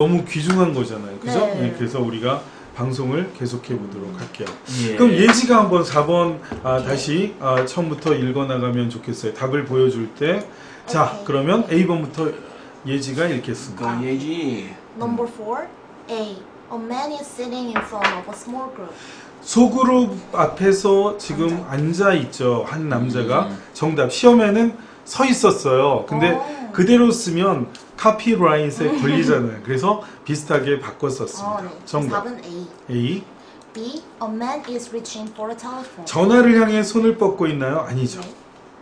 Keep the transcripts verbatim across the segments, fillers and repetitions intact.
너무 귀중한 거잖아요. 그죠? 네. 네, 그래서 우리가 방송을 계속해 보도록 할게요. 예. 그럼 예지가 한번 사 번 아, 다시 아, 처음부터 읽어 나가면 좋겠어요. 답을 보여줄 때. 자, 오케이. 그러면 A 번부터 예지가 읽겠습니다. 그 예지. Number four. A. A man is sitting in front of a small group. 소그룹 앞에서 지금 앉아 있죠. 한 남자가. 음. 정답. 시험에는 서 있었어요. 근데 오. 그대로 쓰면 카피라이트에 걸리잖아요. 그래서 비슷하게 바꿨었습니다. 어, 네. 정답. 답은 A. A. B. A man is reaching for a telephone. 전화를 향해 손을 뻗고 있나요? 아니죠. 네.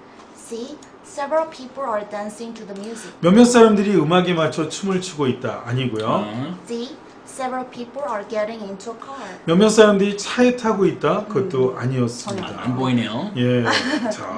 C. Several people are dancing to the music. 몇몇 사람들이 음악에 맞춰 춤을 추고 있다. 아니고요. 어. D. Several people are getting into a car. 몇몇 사람들이 차에 타고 있다. 그것도 아니었습니다. 안 보이네요. 예. 자.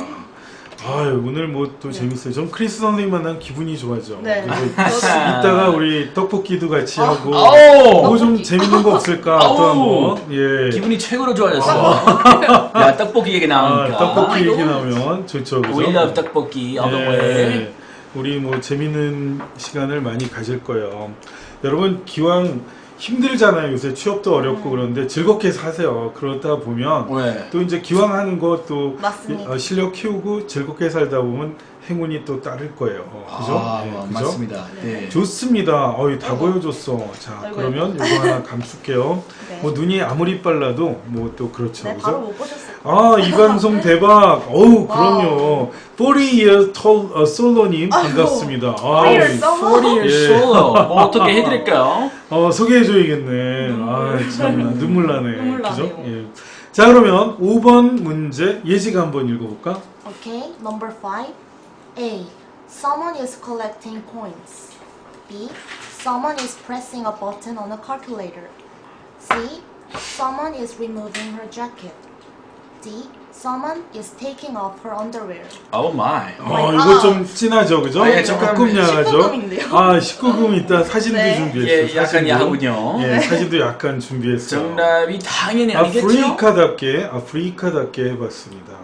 아유, 오늘 뭐 또 재밌어요. 전 크리스 선생님 만나면 기분이 좋아져. 네. 그래서 이따가 우리 떡볶이도 같이 하고 아우! 뭐 좀 재밌는 거 없을까 또 아우! 한번. 예. 기분이 최고로 좋아졌어. 야, 떡볶이 얘기 아, 나오니까. 떡볶이 아, 얘기 너무 나오면 좋죠. 그죠? We love 떡볶이 all the way. 예. 우리 뭐 재밌는 시간을 많이 가질 거예요. 여러분 기왕 힘들잖아요. 요새 취업도 어렵고 그런데 즐겁게 사세요. 그러다 보면 네. 또 이제 기왕 하는 거 또 맞습니다. 실력 키우고 즐겁게 살다 보면 행운이 또 따를 거예요. 그죠? 아, 네, 뭐, 그죠? 맞습니다. 네. 좋습니다. 어이 다 아이고. 보여줬어. 자, 아이고, 그러면 이거 하나 감출게요. 네. 뭐 눈이 아무리 빨라도 뭐 또 그렇죠. 네, 그죠? 바로 못 보셨어요. 아, 이 방송 대박. 어우, 그럼요. 사십 years tall 어, 솔로님 반갑습니다. 아우, years solo? forty years 예. solo. 뭐 어떻게 해드릴까요? 어, 소개해줘야겠네. 아, 참나 눈물 나네. 눈물 그죠? 나네요. 예. 자, 그러면 오 번 문제 예지가 한번 읽어볼까? Okay, number five. A. Someone is collecting coins. B. Someone is pressing a button on a calculator. C. Someone is removing her jacket. D. Someone is taking off her underwear. Oh my. 어, 아. 이거 좀 진하죠, 그죠? 아, 예, 조금 조금 야하죠? 십구 금인데요? 아, 십구 금 있다. 사진도 네. 준비했어요. 예, 약간 사진도. 야하군요. 예, 사진도 약간 준비했어요. 정답이 당연히 아니겠죠? 아프리카답게, 아프리카답게 해봤습니다.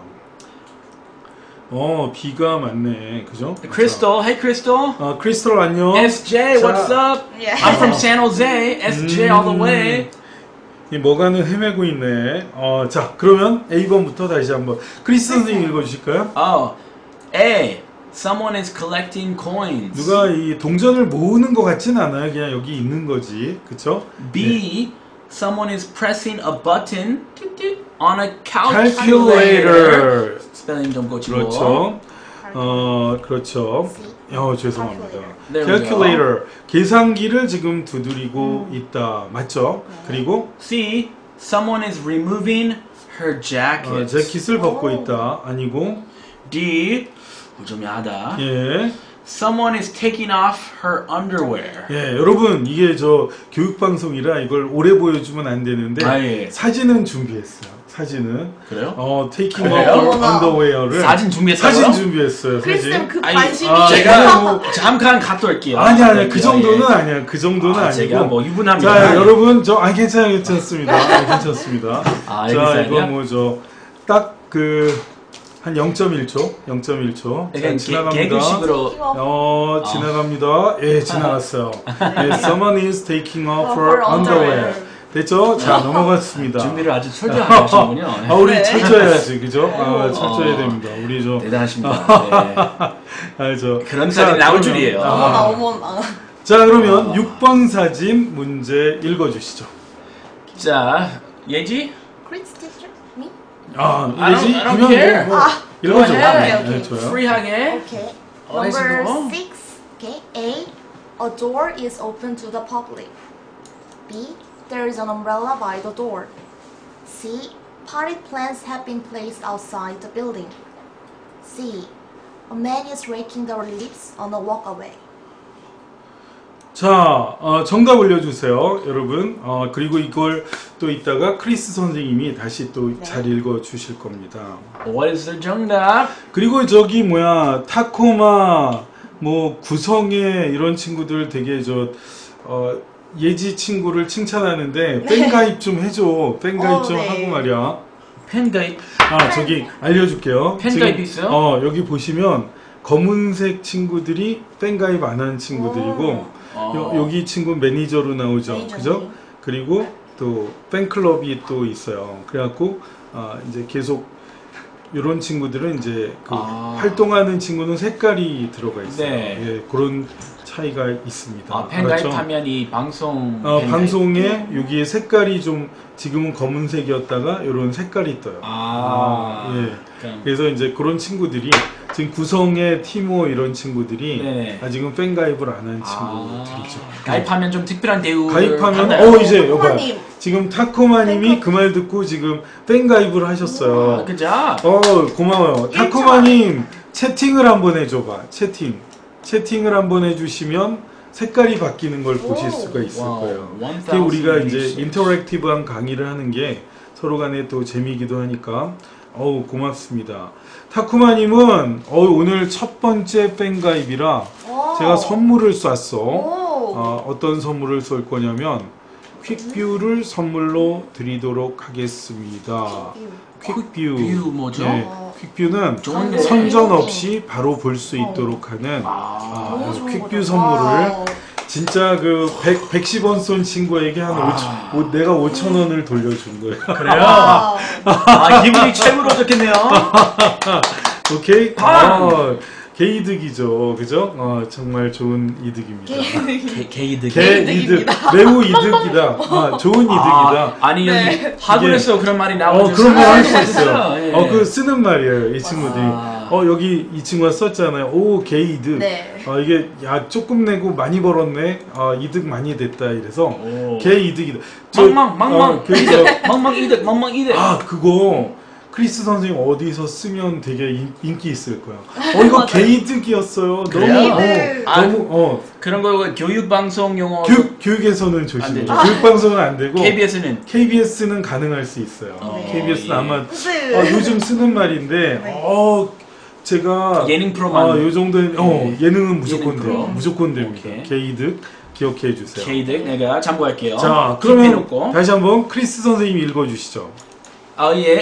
어, B가 맞네. 그죠? 크리스탈, hey 크리스탈. 자, 어, 크리스탈 안녕. 에스제이, 자, what's up? Yeah. I'm from San Jose. 에스제이 all the way. 이 뭐가는 헤매고 있네. 어, 자, 그러면 A 번부터 다시 한번 크리스 선생님 읽어주실까요? Oh, A. Someone is collecting coins. 누가 이 동전을 모으는 것 같진 않아요. 그냥 여기 있는 거지, 그쵸? B. Someone is pressing a button on a Calculator. calculator. 스펠링 좀 고치고. 그렇죠. 어, 그렇죠. C. 어, 죄송합니다. There we Calculator. 계산기를 지금 두드리고 있다. 맞죠? 그리고 C. Someone is removing her jacket. 어, 재킷을 벗고 오. 있다. 아니고 D. 어, 좀 야하다. 예. Someone is taking off her underwear. 예, 여러분 이게 저 교육 방송이라 이걸 오래 보여주면 안 되는데 아, 예. 사진은 준비했어요. 사진은 그래요? 어 taking 그래요? off her 어머나. underwear를 사진 준비했어요? 사진 준비했어요. 크리스는 사진. 그 아니, 관심이 아, 제가 뭐 잠깐 갔다 올게요. 아니 아니 그 예. 정도는 아니야. 그 정도는 아, 아니고. 제가 뭐 유부남이다. 자, 여러분 저 아 괜찮아요. 괜찮습니다. 아, 괜찮습니다. 아, 자, 알겠어요. 이거 뭐 저 딱 그 한 영 점 일 초, 영 점 일 초. 자, 약간 개- 지나갑니다. 개그식으로. 어, 지나갑니다. 예, 지나갔어요. 예, someone is taking off Off her her underwear. underwear. 됐죠? 자, 넘어갔습니다. 준비를 아주 철저하게 하시는군요. 아, 우리 네. 철저해야지, 그죠? 아, 오. 철저해야 어. 됩니다. 우리 좀, 대단하십니다. 네. 아, 저. 그런 자, 사진이 나올 그러면- 줄이에요. 어머나 아. 어머나. 자, 그러면 육 번 사진 문제 읽어주시죠. 자, 예지? 크리스 teacher? Me? 아, I don't- 예지? I don't 그냥 care. 뭐, 아. 읽어줘. 오케이, 네, 오케이. 좋아요. 프리하게. Okay. 어, 해서 Number 뭐? six. Okay. A. A door is open to the public. B. There is an umbrella by the door. C. Potted plants have been placed outside the building. C. A man is raking the leaves on a walkway. 자, 어, 정답 올려주세요, 여러분. 어, 그리고 이걸 또 이따가 크리스 선생님이 다시 또 잘 네. 읽어 주실 겁니다. What is the 정답? 그리고 저기 뭐야, 타코마, 뭐 구성애 이런 친구들 되게 저 어, 예지 친구를 칭찬하는데 팬 가입 좀 해줘. 팬 가입 어, 좀 네. 하고 말이야. 팬가입. 아, 저기 알려줄게요. 팬 지금, 가입 있어요? 어, 여기 보시면 검은색 친구들이 팬 가입 안 한 친구들이고. 어. 여, 여기 친구 매니저로 나오죠. 매니저님. 그죠? 그리고 또 팬클럽이 또 있어요. 그래갖고 아, 이제 계속 이런 친구들은 이제 그 아. 활동하는 친구는 색깔이 들어가 있어요. 네. 예, 그런 차이가 있습니다. 아, 팬 알았죠? 가입하면 이 방송 어, 팬 방송에 여기에 색깔이 좀 지금은 검은색이었다가 이런 색깔이 떠요. 아, 예. 그럼. 그래서 이제 그런 친구들이 지금 구성의 티모 이런 친구들이 네. 아직은 팬 가입을 안 한 아, 친구들이죠. 가입하면 좀 특별한 대우를 가입하면 받나요? 어 이제 여봐 타코마님. 지금 타코마님이 팬클럽. 그 말 듣고 지금 팬 가입을 하셨어요. 아, 그죠? 어 고마워요. 타코마님 채팅을 한번 해줘봐. 채팅 채팅을 한번 해주시면 색깔이 바뀌는 걸 보실 오. 수가 있을 와우, 거예요. 원 특히 우리가 타우즌 이제 리서치. 인터랙티브한 강의를 하는 게 서로 간에 또 재미이기도 하니까 어우 고맙습니다. 타쿠마님은 어우 오늘 첫 번째 팬 가입이라 오. 제가 선물을 쐈어. 오. 어, 어떤 선물을 쏠 거냐면 퀵뷰를 선물로 드리도록 하겠습니다. 퀵뷰. 퀵뷰 뭐죠? 예, 퀵뷰는 좋은데. 선전 없이 바로 볼 수 있도록 하는 아, 너무 좋은 퀵뷰 거죠. 선물을 와우. 진짜 그 백, 백십 원 쏜 친구에게 한 아. 오천, 오, 내가 오천 원을 돌려준 거예요. 그래요? 와우. 아, 기분이 최고로 좋겠네요. 오케이? 팡! 어, 개이득이죠. 그죠? 어, 정말 좋은 이득입니다. 개, 개이득. 개 이득. 이득입니다. 매우 이득이다. 아, 좋은 이득이다. 아, 아니 여기 네. 학원에서 그런 말이 나오죠. 어, 그런 말 할 수 있어요. 예. 어, 그 쓰는 말이에요. 이 친구들이. 아. 어, 여기 이 친구가 썼잖아요. 오, 개이득. 네. 어, 이게, 야, 조금 내고 많이 벌었네. 어, 이득 많이 됐다. 이래서, 오. 개이득이다. 저, 망망 망망 어, 그, 이득 망망 이득 망망 이득. 아, 그거, 크리스 선생님 어디서 쓰면 되게 인, 인기 있을 거야. 어, 이거 개이득이었어요. 너무, 그래요? 어, 개이득. 아, 너무, 어, 그런 거 교육 방송 용어 교육, 교육에서는 안 조심해요. 되죠. 교육방송은 안 되고, 케이비에스는 케이비에스는 가능할 수 있어요. 어, 케이비에스는 예. 아마 네. 어, 요즘 쓰는 말인데, 네. 어, 제가 예능 프로만 아, 요 정도는 어, 네. 예능은 무조건 예능 돼요. 프로. 무조건 됩니다. 오케이. 개이득 기억해 주세요. 케이득 내가 참고할게요. 자, 킵 그러면 해놓고. 다시 한번 크리스 선생님이 읽어 주시죠. 아 예.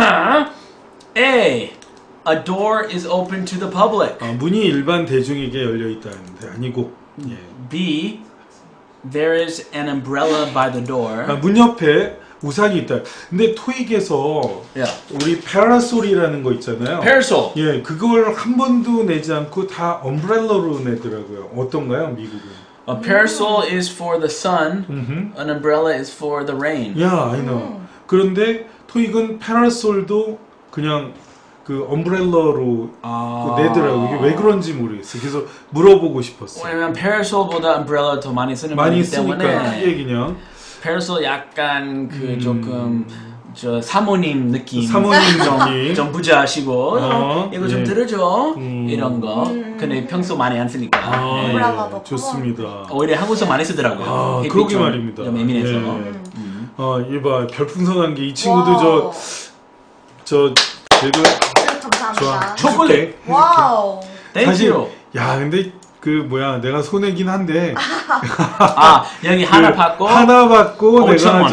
A. A door is open to the public. 아, 문이 일반 대중에게 열려 있다는데 아니고 예. B. There is an umbrella by the door. 아, 문 옆에 우산이 있다. 근데 토익에서 Yeah. 우리 파라솔이라는 거 있잖아요. Parasol. 예, 그걸 한 번도 내지 않고 다 엄브렐러로 내더라고요. 어떤가요, 미국은? A parasol is for the sun. 음흠. An umbrella is for the rain. 야, I know. 그런데 토익은 파라솔도 그냥 그 엄브렐러로 아. 그 내더라고. 이게 왜 그런지 모르겠어요. 그래서 물어보고 싶었어요. 왜냐면 parasol보다 umbrella 더 많이 쓰는 많이 거기 쓰니까 때문에 크게 그냥 parasol 약간 그 음. 조금 저 사모님 느낌 사모님 좀, 느낌. 좀 부자하시고 어, 이거 좀 예. 들어줘 음. 이런 거 음. 근데 평소 많이 안 쓰니까 아, 네. 엄브렐라도 예, 좋습니다. 오히려 한국에서 많이 쓰더라고요. 아, 햇빛 그러게 좀- 말입니다. 좀 예민해서 예. 음. 어, 이봐 별풍선한 게 이 친구도 와우. 저 저 그래도 네, 감사합니다. 좋아. 초콜릿. 해줄게. 와우. 사실 땡큐. 야 근데 그 뭐야 내가 손해긴 한데 아 여기 하나 그 받고 하나 받고 오천 내가 원.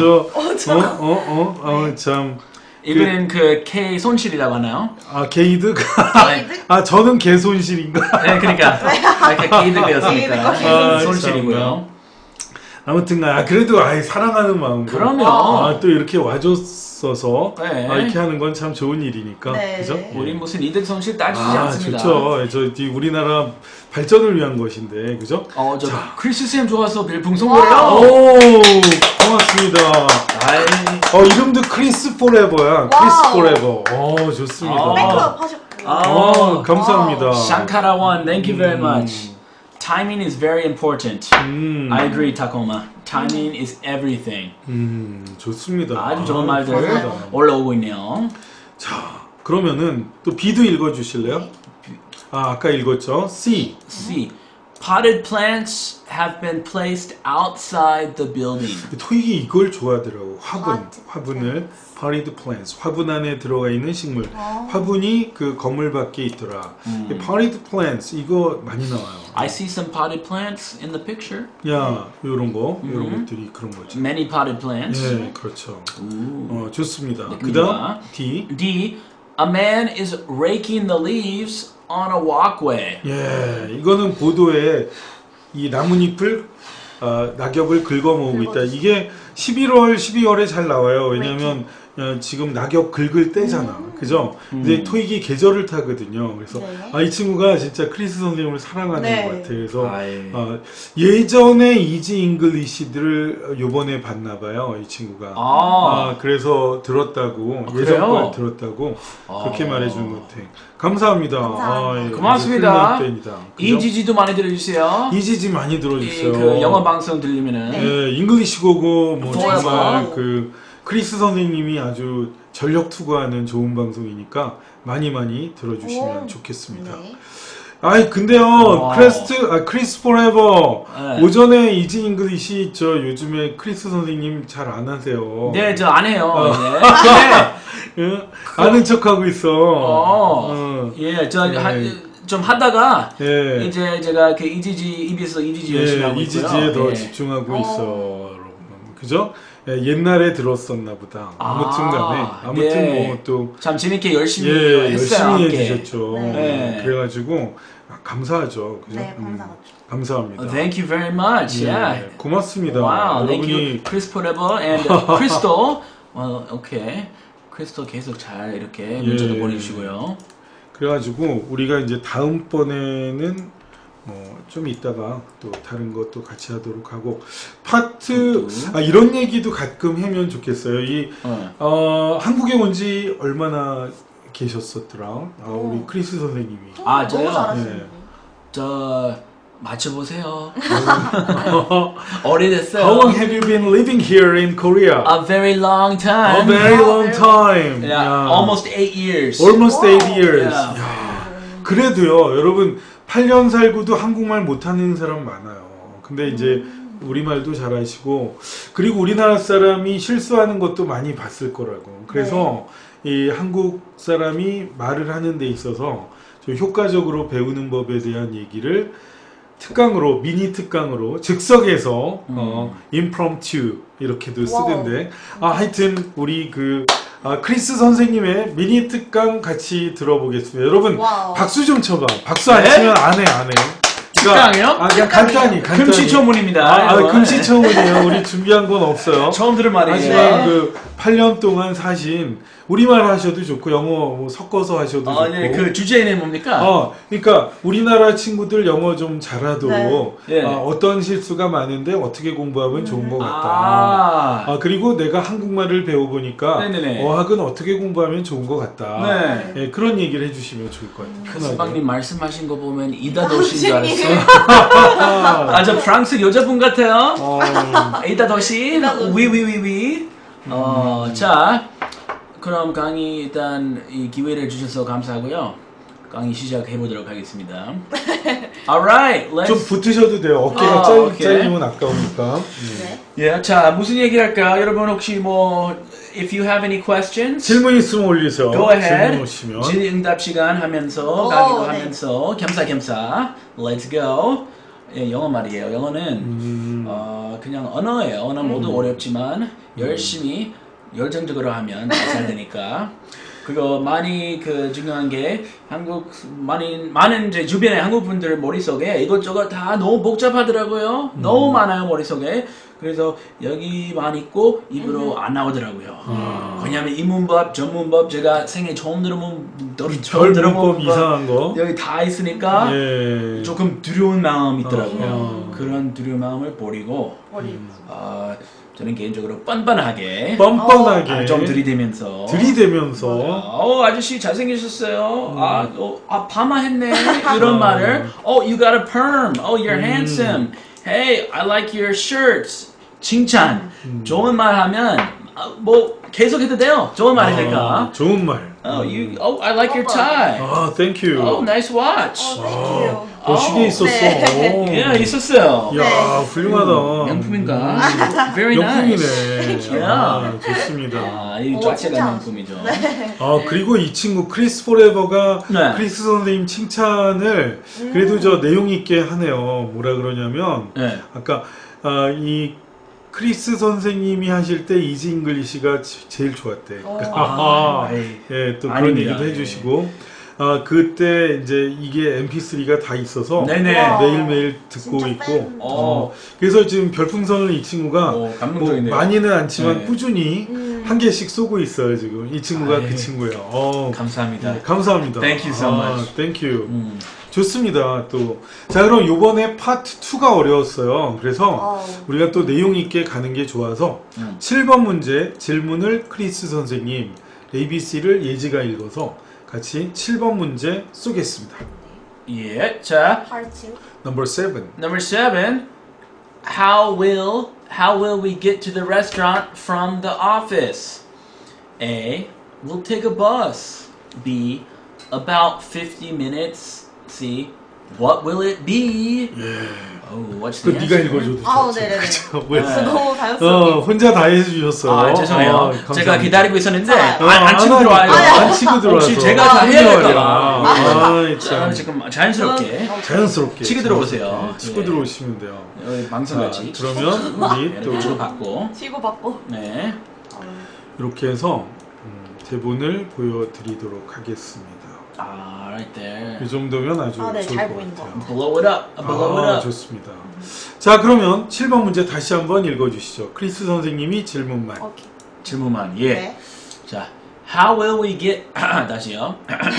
저어어어참 이거는 그 K 손실이라고 하나요? 아 게이득 네, 아 저는 개 손실인가 네, 그러니까 이렇게 게이득이었으니까 게이득과 아, 손실이고요. 아무튼간 아, 그래도 아이 사랑하는 마음으로 그럼요. 아, 또 이렇게 와줬어서 네. 아, 이렇게 하는 건 참 좋은 일이니까 네. 그죠? 우리 무슨 이득 손실 따지지 아 않습니다. 좋죠. 저 이 우리나라 발전을 위한 것인데 그죠? 어, 저 크리스 쌤 좋아서 별풍선 와우. 거래요. 오 고맙습니다. 아이, 어 이름도 크리스 포레버야. 크리스 와우. 포레버. 어 좋습니다. 아. 팬클럽 하셨고. 아. 어 감사합니다. 샹카라 원, thank you very 음. much. Timing is very important. 음, I agree, Tacoma. Timing is everything. 음 좋습니다. 아주 좋은 아, 말들 감사합니다. 올라오고 있네요. 자 그러면은 또 B도 읽어주실래요? 아 아까 읽었죠. C. C. Potted plants have been placed outside the building. 토익이 이걸 좋아하더라고. 화분, Potted 화분을 potted plants, 화분 안에 들어가 있는 식물. 어. 화분이 그 건물 밖에 있더라. 음. 이 potted plants 이거 많이 나와요. I see some potted plants in the picture. 야, 요런 거, 요런 음. 것들이 그런 거죠. Many potted plants. 예, 그렇죠. Ooh. 어, 좋습니다. 네, 그다음 D. D. A man is raking the leaves on a walkway. 예, 이거는 보도에 이 나뭇잎을 어, 낙엽을 긁어 모으고 있다. 이게 십일월, 십이월에 잘 나와요. 왜냐하면 어, 지금 낙엽 긁을 때잖아. 음. 그죠? 근데 토익이 계절을 타거든요. 그래서 네. 아, 이 친구가 진짜 크리스 선생님을 사랑하는 네. 것 같아. 그래서 아이. 어, 예전에 이지 잉글리시들을 요번에 봤나 봐요. 이 친구가. 아, 아, 그래서 들었다고 아, 예전 그래요? 걸 들었다고 아. 그렇게 말해주는 것 같아. 감사합니다. 감사합니다. 아, 예, 고맙습니다. 훌륭한 팬이다. 그죠? 이지지도 많이 들어주세요. 이지지 많이 이 들어주세요. 그 영어 방송 들리면은 네. 예, 잉글리시 고고 뭐 좋아요. 정말 그 크리스 선생님이 아주 전력 투구하는 좋은 방송이니까 많이 많이 들어주시면 오. 좋겠습니다. 네. 아이 근데요 와. 크레스트 아 크리스 포레버 네. 오전에 이지 잉글리시 저 요즘에 크리스 선생님 잘 안 하세요. 네, 저 안 해요. 어. 네. 예? 아는 척하고 있어. 어. 어. 예, 저 네. 하- 좀 하다가 예. 이제 제가 그 이지지 이비에스 이지지 열심히 예, 하고 있고요. 이지지에 더 예. 집중하고 어. 있어, 여러분. 그죠? 예, 옛날에 들었었나 보다. 아무튼 간에. 아, 아무튼 예. 뭐 또, 참 재밌게 열심히 예, 했어요. 열심히 함께. 해주셨죠. 네. 그래가지고, 아, 감사하죠. 그죠? 네, 음, 감사하죠. 감사합니다. Oh, thank you very much. 예, Yeah. 고맙습니다. Wow, thank you, 여러분이, Chris Forever and Crystal. Well, okay. 크리스토 계속 잘 이렇게 문자도 예. 보내주시고요. 그래가지고, 우리가 이제 다음번에는, 뭐, 좀 이따가 또 다른 것도 같이 하도록 하고, 파트, 그것도. 아, 이런 얘기도 가끔 하면 좋겠어요. 이, 어. 어, 한국에 온 지 얼마나 계셨었더라? 아, 우리 오. 크리스 선생님이. 아, 너무 저요? 잘하시는데. 저 맞춰보세요. 오래됐어요. How long have you been living here in Korea? A very long A time. very Wow, long very time. Yeah, 야. almost eight years. Almost Wow. eight years. Yeah. 야. 그래도요, 여러분, 팔 년 살고도 한국말 못하는 사람 많아요. 근데 이제 우리말도 잘하시고, 그리고 우리나라 사람이 실수하는 것도 많이 봤을 거라고. 그래서 이 한국 사람이 말을 하는 데 있어서 좀 효과적으로 배우는 법에 대한 얘기를 특강으로, 미니 특강으로 즉석에서 음. 어, impromptu 이렇게도 와우. 쓰던데, 아, 하여튼 우리 그 아, 크리스 선생님의 미니 특강 같이 들어보겠습니다. 여러분 와우. 박수 좀 쳐봐. 박수 안 네? 치면 안 해, 안 해. 특강이요? 아, 그냥 간단히, 간단히. 금시초문입니다. 아, 아 이거. 금시초문이에요. 우리 준비한 건 없어요. 처음 들은 말이에요. 하지만 그 팔 년 동안 사신 우리말 하셔도 좋고 영어 뭐 섞어서 하셔도 아, 좋고. 네, 그 주제는 뭡니까? 어, 그러니까 우리나라 친구들 영어 좀 잘하도록 네. 네. 아, 어떤 실수가 많은데 어떻게 공부하면 좋은 것 같다. 아, 아, 그리고 내가 한국말을 배워보니까 네네네. 어학은 어떻게 공부하면 좋은 것 같다. 네. 예, 그런 얘기를 해주시면 좋을 것 같아요. 그 편하게. 수박님 말씀하신 거 보면 이다 도시인 줄 선생님. 알았어요. 아, 저 프랑스 여자분 같아요. 어, 이다 도시, 이다 도시. 위위위위. 어, 자, 그럼 강의 일단 이 기회를 주셔서 감사하고요. 강의 시작해 보도록 하겠습니다. Alright, let's. 좀 붙으셔도 돼요. 어깨가 아, 짧, 오케이. 짧으면 아까우니까. 네. 예, 자 무슨 얘기 할까? 여러분 혹시 뭐 if you have any questions, 질문 있으면 올리세요. go ahead. 질문 오시면. 질의응답 시간 하면서 오, 강의도 네. 하면서 겸사겸사 let's go. 예, 영어 말이에요. 영어는 음, 어, 그냥 언어예요. 언어 모두 어렵지만 열심히 열정적으로 하면 잘 되니까. 그리고 많이 그 중요한 게 한국 많이 많은 제 주변의 한국 분들 머릿속에 이것저것 다 너무 복잡하더라고요. 너무 많아요 머릿속에. 그래서 여기만 있고 입으로 안 나오더라고요. 왜냐하면 이 문법, 저 문법 제가 생애 처음 들어본 처음 들어본 별문법 문법 이상한 거. 여기 다 있으니까 예. 조금 두려운 마음이 있더라고요. 어. 그런 두려운 마음을 버리고 머리. 어, 저는 개인적으로 뻔뻔하게 뻔뻔하게 아, 좀 들이대면서 들이대면서 어 아저씨 잘생기셨어요. 아, 어, 아 파마했네 이런 말을 Oh you got a perm. Oh you're handsome. Hey I like your shirts. 칭찬. 좋은 말 하면 아, 뭐 계속 해도 돼요. 좋은 말이니까. 아, 좋은 말. Oh you Oh I like your tie. 아, 땡큐. Oh nice watch. 어, thank you. 어, 시계 있었어. 네. 오. 예 있었어요. 야, 네. 훌륭하다. 명품인가? Very nice. 명품이네. 아, 좋습니다. 아, 이 오, 자체가 진짜. 명품이죠. 아, 그리고 이 친구 크리스 포레버가 네. 크리스 선생님 칭찬을 그래도 저 내용 있게 하네요. 뭐라 그러냐면 네. 아까 아, 이 크리스 선생님이 하실 때 이지 잉글리시가 제일 좋았대. 오. 아하. 아, 에이. 예, 또 그런 아닙니다. 얘기도 예. 해주시고 아, 그때 이제 이게 엠피쓰리가 다 있어서 네네. 와. 매일매일 듣고 진짜 있고 팬. 어, 그래서 지금 별풍선을 이 친구가 오, 뭐 감동적이네요. 많이는 않지만 네. 꾸준히 음. 한 개씩 쏘고 있어요 지금 이 친구가 아이. 그 친구예요. 어, 감사합니다. 네, 감사합니다. Thank you so 아, much. Thank you. 음. 좋습니다. 또 자 그럼 요번에 파트 투가 어려웠어요. 그래서 어우. 우리가 또 내용 있게 가는 게 좋아서 음. 칠 번 문제 질문을 크리스 선생님 에이비씨를 예지가 읽어서 같이 칠 번 문제 쏘겠습니다. 예. 자, Part two. Number seven. number seven. How will how will we get to the restaurant from the office? A. We'll take a bus. B. About fifty minutes. C. What will it be? Oh, what's 그 the 네가 answer? 읽어줘도 아우, 좋지. 네네네. 그쵸? 왜? 네. 너무 어, 자연스럽게. 혼자 다 해주셨어요. 아, 죄송해요. 어, 제가 감사합니다. 기다리고 있었는데 아, 안, 안 안 치고 하니까. 들어와요. 안 치고 들어와서. 혹시 제가 다 해야 될까봐. 아, 아, 참. 지금 자연스럽게 자연스럽게 치고 들어오세요. 네, 치고 예. 들어오시면 돼요. 여기 방송같이 자, 그러면 우리 네, 또 이렇게 받고 치고 받고. 네. 어, 이렇게 해서 음, 대본을 보여드리도록 하겠습니다. 아, right there. 이 정도면 아주 아, 네, 좋을 잘 것 보인다. 같아요. Blow it up. Blow it 아, up. 좋습니다. 자, 그러면 칠 번 문제 다시 한번 읽어주시죠. 크리스 선생님이 질문만. 오케이. 질문만. 예. 네. 자, how will we get 다시요.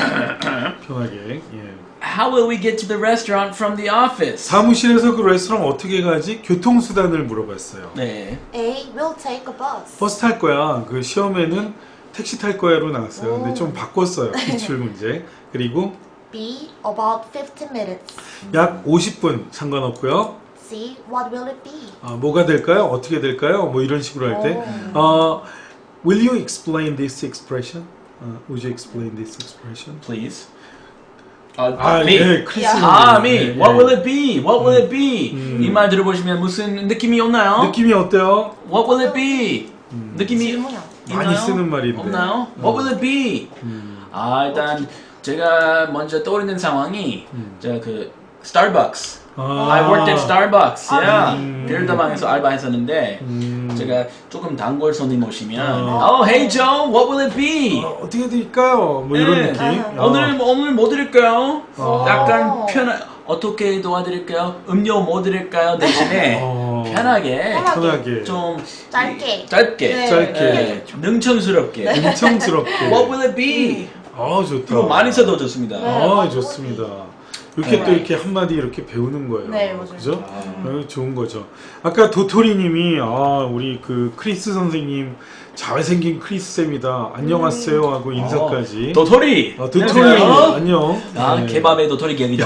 편하게. 예. How will we get to the restaurant from the office? 사무실에서 그 레스토랑 어떻게 가지? 교통수단을 물어봤어요. 네. A. We'll take a bus. 버스 탈 거야. 그 시험에는 택시 탈 거야로 나왔어요. 근데 오. 좀 바꿨어요. 기출 문제. 그리고 B. About fifty minutes. 약 오십 분 상관없고요. C. What will it be? 아, 뭐가 될까요? 어떻게 될까요? 뭐 이런 식으로 할 때. 오. 어, will you explain this expression? 어, would you explain this expression? Please. 아, 아, me. 네, 크리스. 아, me. 네, What 네. will it be? What will it be? 음. 이 말 들어보시면 무슨 느낌이 오나요? 느낌이 어때요? What will it be? 느낌이 질문이야. 많이 있나요? 쓰는 말인데. 없나요? What will it be? 음, 아, 일단 제가 먼저 떠오르는 상황이 음. 제가 그 스타벅스. 아, I worked at Starbucks. 아, yeah. 음. 빌더방에서 알바했었는데 음. 제가 조금 단골 손님 오시면 어. Oh, hey Joe, what will it be? 어, 어떻게 드릴까요? 뭐 이런 네. 느낌. 아. 어. 오늘 오늘 뭐 드릴까요? 어. 약간 편한 어떻게 도와드릴까요? 음료 뭐 드릴까요? 대신에 어. 편하게 편하게. 좀 짧게. 짧게 네. 짧게. 네, 능청스럽게 인청스럽게. What will it be? 아, 좋다. 이거 많이 써도 좋습니다. 네. 아, what 좋습니다. 이렇게 네. 또 이렇게 한마디 이렇게 배우는 거예요. 네, 맞아요. 그죠? 아. 어, 좋은 거죠. 아까 도토리님이 아 우리 그 크리스 선생님 잘생긴 크리스 쌤이다. 안녕하세요 하고 인사까지. 어, 도토리. 아, 도토리 안녕하세요. 안녕. 아, 네. 케밥의 도토리 갭이다. 네.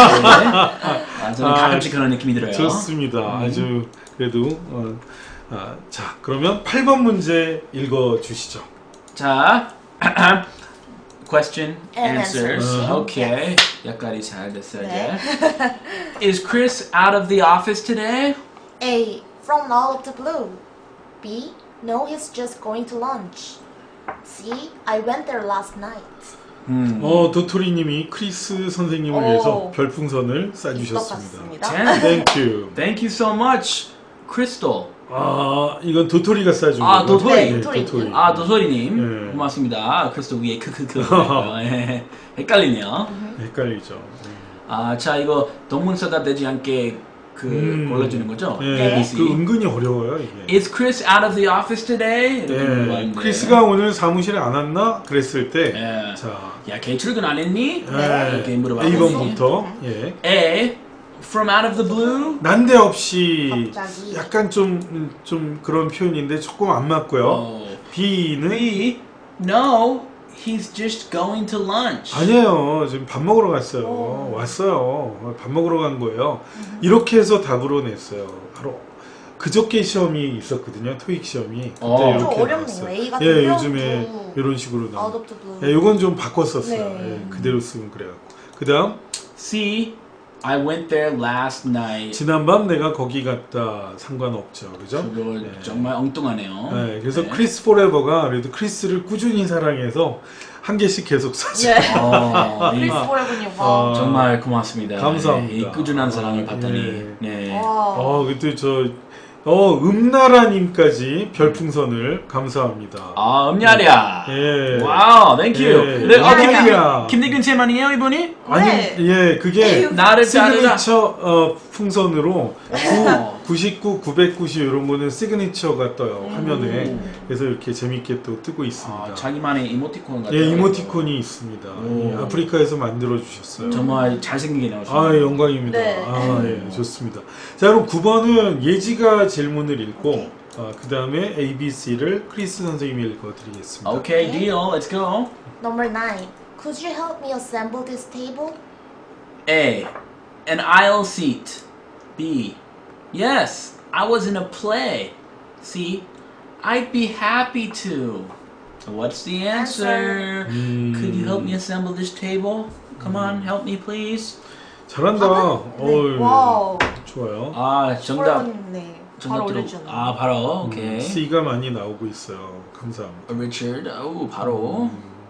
아, 저는 아, 가끔씩 그런 느낌이 들어요. 좋습니다. 음. 아주 그래도 어, 아, 자 그러면 팔 번 문제 읽어 주시죠. 자, question And answers. answers. Okay. 약간이 잘 됐어요. 네. 이제. Is Chris out of the office today? A. From out of the blue. B. No, he's just going to lunch. C. I went there last night. 음. 어 도토리님이 크리스 선생님을 오. 위해서 별풍선을 쏴주셨습니다. 똑같습니다. Ten. Thank you. Thank you so much, Crystal. 아 이건 도토리가 쏴준 아, 거죠? 도토리. 네, 도토리. 도토리. 아, 도소리님 네. 고맙습니다. 크리스토 위에 크크크. 예, 헷갈리네요. 헷갈리죠. 아, 자 이거 동문서답 되지 않게 그 음. 골라주는 거죠? 네, 에이비씨. 그 은근히 어려워요 이게. Is Chris out of the office today? 이렇게 네, 물어봤는데. 크리스가 오늘 사무실에 안 왔나? 그랬을 때, 예. 자, 야, 걔 출근 안 했니? 네, 이렇게 물어봤거든요. A 번부터, 예. A. From out of the blue? 난데없이 갑자기. 약간 좀, 음, 좀 그런 표현인데 조금 안 맞고요. 어. B는 B. No. He's just going to lunch. 아니에요. 지금 밥 먹으러 갔어요. 오. 왔어요. 밥 먹으러 간 거예요. 이렇게 해서 답으로 냈어요. 바로 그저께 시험이 있었거든요. 토익 시험이. 그때 어. 좀 이렇게 어렵네요. 나왔어요. A 같은 예, 경우도 요즘에 이런 식으로 Out 나와. of the blue. 예, 요건 좀 바꿨었어요. 네. 예, 그대로 쓰면 그래갖고. 그 다음, C. I went there last night. 지난밤 내가 거기 갔다 상관없죠. 그죠? 그거 네. 정말 엉뚱하네요. 네, 그래서 네. 크리스 포레버가 그래도 크리스를 꾸준히 사랑해서 한 개씩 계속 사죠. 네. 어, 이- 크리스 포레버님 와. 어, 정말 고맙습니다. 감사합니다. 네, 이 꾸준한 사랑을 아, 받다니. 예. 네. 와. 어, 그때 저 어, 음나라님까지 별풍선을 감사합니다. 아, 음야랴. 예. 와우, 땡큐. 예. 네, 어, 음야랴. 김대균, 김대균 쌤 아니에요, 이분이? 아니, 네. 예, 그게 나를 자르라. 시그니처 어, 풍선으로 어. 구십구, 구백구십 이런 거는 시그니처가 떠요, 화면에. 음. 그래서 이렇게 재밌게 또 뜨고 있습니다. 아, 자기만의 이모티콘 같은 예, 거. 이모티콘이 있습니다. 오. 예, 아프리카에서 만들어 주셨어요. 정말 잘생기게 나오시네요. 아, 영광입니다. 네. 아, 예, 좋습니다. 자, 그럼 구 번은 예지가 질문을 읽고, 오케이. 아, 그 다음에 A, B, C를 크리스 선생님이 읽어드리겠습니다. 오케이, deal. Let's go. Number nine. Could you help me assemble this table? A. An aisle seat. B. Yes, I was in a play. C. I'd be happy to. So what's the answer? 음. Could you help me assemble this table? Come on, help me please. 잘한다. 네. 어이, 와우. 좋아요. 아, 정답. 네. 정답 바로 들어. 올려주네. 아, 바로. 오케이. 음, C가 많이 나오고 있어요. 감사합니다. Richard. 오, 바로.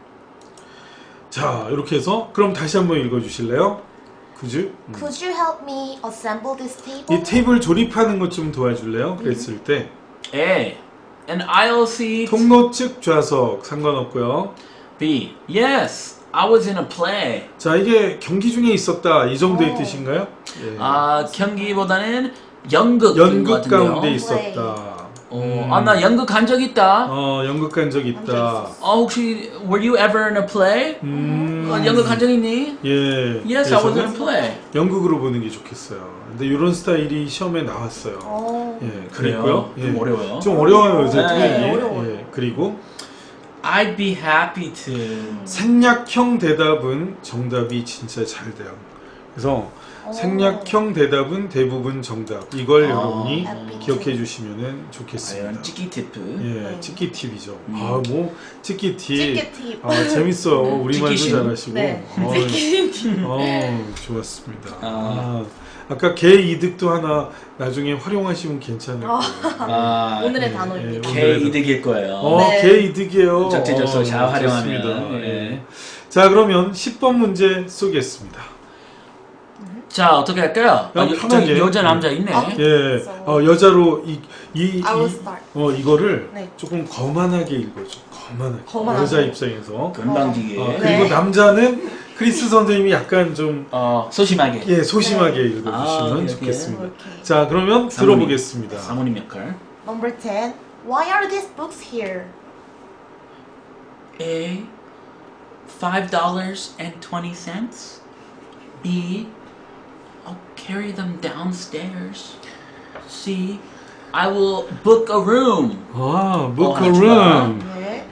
자, 이렇게 해서 그럼 다시 한번 읽어주실래요? 그지? 음. Could you help me assemble this table? 이 테이블 조립하는 것 좀 도와줄래요? 그랬을 때 A. An aisle seat. 통로 측 좌석 상관없고요. B. Yes, I was in a play. 자, 이게 경기 중에 있었다 이 정도의 오. 뜻인가요? 예. 아, 경기보다는 연극. 연극 같은데요. 가운데 있었다. 어, 아, 나 연극 간 적 있다. 어, 연극 간 적 있다. 어, 혹시 were you ever in a play? 음, 어, 연극 간 적 있니? 예. Yes, I was in a 그래서는 play. 연극으로 보는 게 좋겠어요. 근데 이런 스타일이 시험에 나왔어요. 어. 예, 그래요? 그랬고요. 좀 예. 어려워요. 좀 어려워요, 요새 네, 특히. 어려워요. 예, 그리고 I'd be happy to. 생략형 대답은 정답이 진짜 잘 돼요. 그래서 어. 생략형 대답은 대부분 정답. 이걸 아. 여러분이 happy 기억해 주시면 좋겠습니다. 과연 찍기 티프. 예, 네. 찍기 팁이죠. 음. 아, 뭐 찍기 팁. 찍기 팁. 아, 재밌어. 우리말도 찍기심. 잘하시고. 네. 어, 찍기 팁. 어, 좋았습니다. 아. 아, 아까 개 이득도 하나 나중에 활용하시면 괜찮을 어. 거예요. 아, 오늘의 예, 단어입니다. 예, K 오늘의 이득일 거예요. 어, 네. 개 이득이에요. 적재적소 잘 어, 활용하면. 좋습니다. 예. 예. 자, 그러면 십 번 문제 쏘겠습니다. 자, 어떻게 할까요? 그냥 아, 여, 편하게. 저기 여자 남자 있네. 아. 예, 어, 여자로 이, 이, I will 이 start. 어, 이거를 네. 조금 거만하게 읽어줘. 거만하게. 거만하게. 여자 입장에서. 금방지게. 어, 네. 그리고 남자는 크리스 선생님이 약간 좀 어, 소심하게. 예, 소심하게 네. 읽어주시면 아, 오케이, 좋겠습니다. 오케이. 자, 그러면 사모님. 들어보겠습니다. 사모님 역할. Number ten. Why are these books here? A. Five dollars and twenty cents. B. I'll carry them downstairs. C. I will book a room. 아, book 어, a 좋아. room. 네.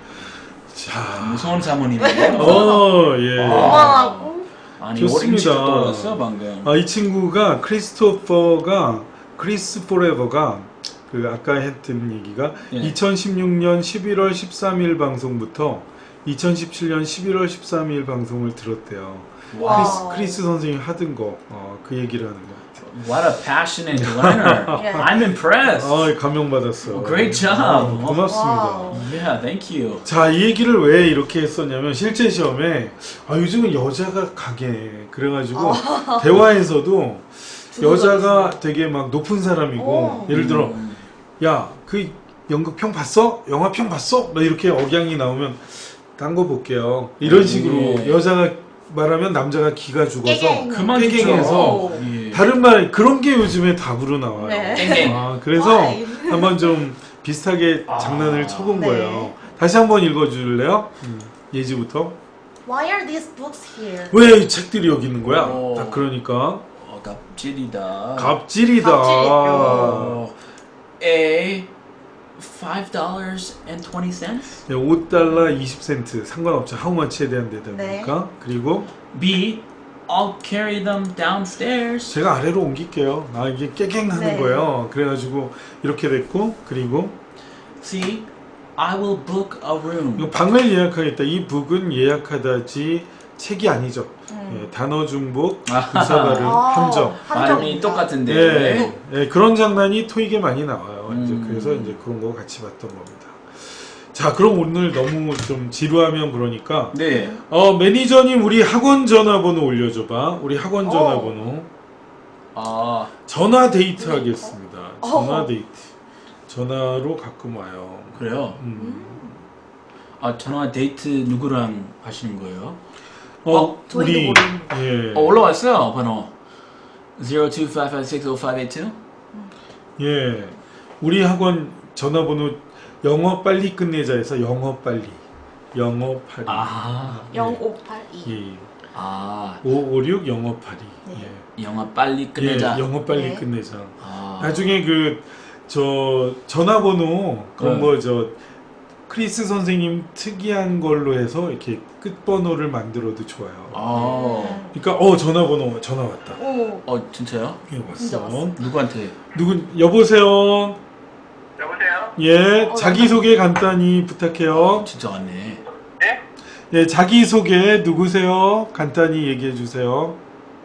자, 무서운 사모님이에요. 어, 예. 고마워하고. 아니, 좋습니다. 오렌지가 떨어졌어 방금. 아, 이 친구가 크리스토퍼가 크리스 포레버가 그 아까 했던 얘기가 예. 이천십육 년 십일월 십삼일 방송부터 이천십칠 년 십일월 십삼일 방송을 들었대요. 와. 크리스, 크리스 선생님이 하던 거, 어, 그 얘기를 하는 거. What a passionate learner. Yeah. I'm impressed. 아, 감명받았어. Great job. 어, 고맙습니다. 와우. Yeah, thank you. 자, 이 얘기를 왜 이렇게 했었냐면 실제 시험에 아, 요즘은 여자가 강해. 그래가지고 대화에서도 여자가 되게 막 높은 사람이고 오. 예를 들어 음. 야, 그 연극 평 봤어? 영화 평 봤어? 막 이렇게 억양이 나오면 딴 거 볼게요. 이런 식으로 예. 여자가 말하면 남자가 기가 죽어서 깨갱. 그만 깨갱해서 좀. 예. 다른 말 그런 게 요즘에 답으로 나와요. 네. 땡땡. 아, 그래서 Why? 한번 좀 비슷하게 아. 장난을 쳐본 네. 거예요. 다시 한번 읽어줄래요? 음, 예지부터. Why are these books here? 왜 이 책들이 여기 있는 거야? 오. 딱 그러니까 어, 갑질이다. 갑질이다. 갑질이죠. 어, A. Five dollars and twenty cents. 네, 오 달러 이십 센트 상관없죠. How much에 대한 대답이니까. 그리고 B. I'll carry them downstairs. 제가 아래로 옮길게요. 아, 이게 깨갱하는 네. 거예요. 그래가지고 이렇게 됐고, 그리고 C. I will book a room. 이거 방을 예약하겠다. 이 북은 예약하다지 책이 아니죠. 음. 예, 단어 중복, 아. 부사 발음, 아, 함정. 발음이 함정입니다. 똑같은데. 예, 예, 그런 장난이 토익에 많이 나와요. 이제 음. 그래서 이제 그런 거 같이 봤던 겁니다. 자, 그럼 오늘 너무 좀 지루하면 그러니까 네. 어, 매니저님 우리 학원 전화번호 올려줘봐. 우리 학원 어. 전화번호. 아, 전화 데이트 하겠습니다. 전화 어. 데이트. 전화로 가끔 와요. 그래요? 음. 아, 전화 데이트 누구랑 하시는 거예요? 어, 어, 저희도 우리 모르는데. 예. 어, 올라왔어요, 번호. zero two five five six zero five eight two? 예. 우리 학원 전화번호 영어 빨리 끝내자에서 영어 빨리. 영어 팔이. 아, 영오팔이. 예. 아, 오오육 영어 팔이. 네. 예. 영화 빨리 끝내자. 예, 영어 빨리 네. 끝내자. 아, 나중에 그 저 전화번호 그런 네. 거 저 크리스 선생님 특이한 걸로 해서 이렇게 끝번호를 만들어도 좋아요. 아, 그러니까 어 전화번호 전화 왔다. 오. 어, 진짜요? 예, 진짜 왔어. 왔어. 누구한테? 누군 여보세요. 여보세요? 예, 어, 자기 소개 간단히 부탁해요. 진짜 왔네. 네? 예, 자기 소개 누구세요? 간단히 얘기해 주세요.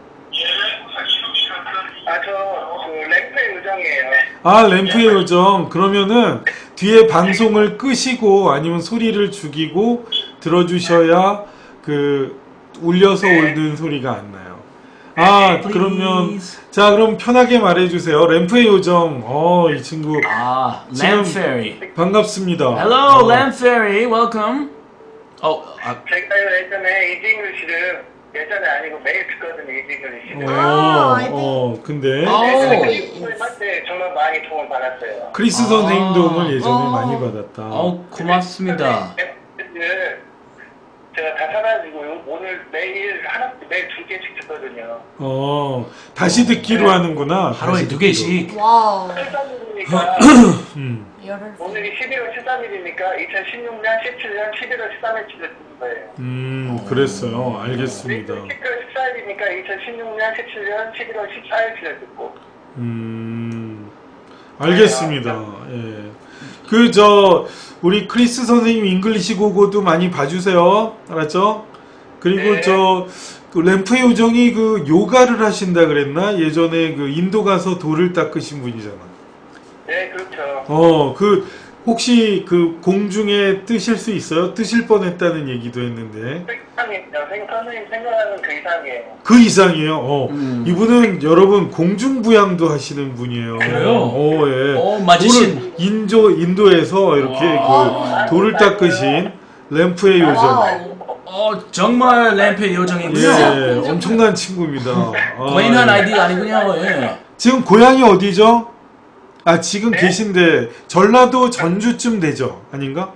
아, 저, 그, 램프의 요정이에요. 아, 램프의 요정. 그러면은 뒤에 방송을 끄시고 아니면 소리를 죽이고 들어주셔야 그 울려서 오는 소리가 안 나요. 아, 그러면 Please. 자, 그럼 편하게 말해 주세요. 램프의 요정. 어, 이 친구 아, 지금- Lamp Fairy. 반갑습니다. Hello, 어, Lamp Fairy. Welcome. 어, 아, 제가요, 예전에 이징글씨를, 예전에 아니고 매일 듣거든요, 이징글씨를. 어, 아, I think- 어, 근데 어. 할때 정말 많이 도움을 받았어요. 크리스 아. 선생님 도움을 예전에 어. 많이 받았다. 어, 고맙습니다. 램프를 제가 다 사가지고 요- 오늘 매일 하나, 매일 두 개씩 듣거든요. 어, 다시 듣기로 하는구나. 하루에 다시 두 듣기로. 개씩. 와우. 칠삼일이니까, 음. 열흘. 오늘이 십일월 십삼일이니까 이천십육 년 십칠 년 십일월 십삼일치를 듣는 거예요. 음, 그랬어요. 알겠습니다. 십일월 십사일이니까 이천십육 년 십칠 년 십일월 십사일치를 듣고. 음, 알겠습니다. 예. 그, 저, 우리 크리스 선생님 잉글리시 고고도 많이 봐주세요. 알았죠? 그리고 네. 저, 그 램프의 요정이 그 요가를 하신다 그랬나? 예전에 그 인도 가서 돌을 닦으신 분이잖아. 네, 그렇죠. 어, 그, 혹시 그 공중에 뜨실 수 있어요? 뜨실 뻔 했다는 얘기도 했는데. 선생님, 선생님 생각하는 그 이상이에요. 그 이상이에요. 어. 음. 이분은 여러분 공중부양도 하시는 분이에요. 그래요? 어, 예. 어, 마지신. 돌을 인조 인도에서 이렇게 와. 그 돌을 닦으신 램프의 요정. 와우. 어, 정말 램프의 요정이군요. 예, 엄청난 친구입니다. 아, 개인한 예. 아이디 아니군요. 예. 지금 고향이 어디죠? 아, 지금 네? 계신데 전라도 전주쯤 되죠? 아닌가?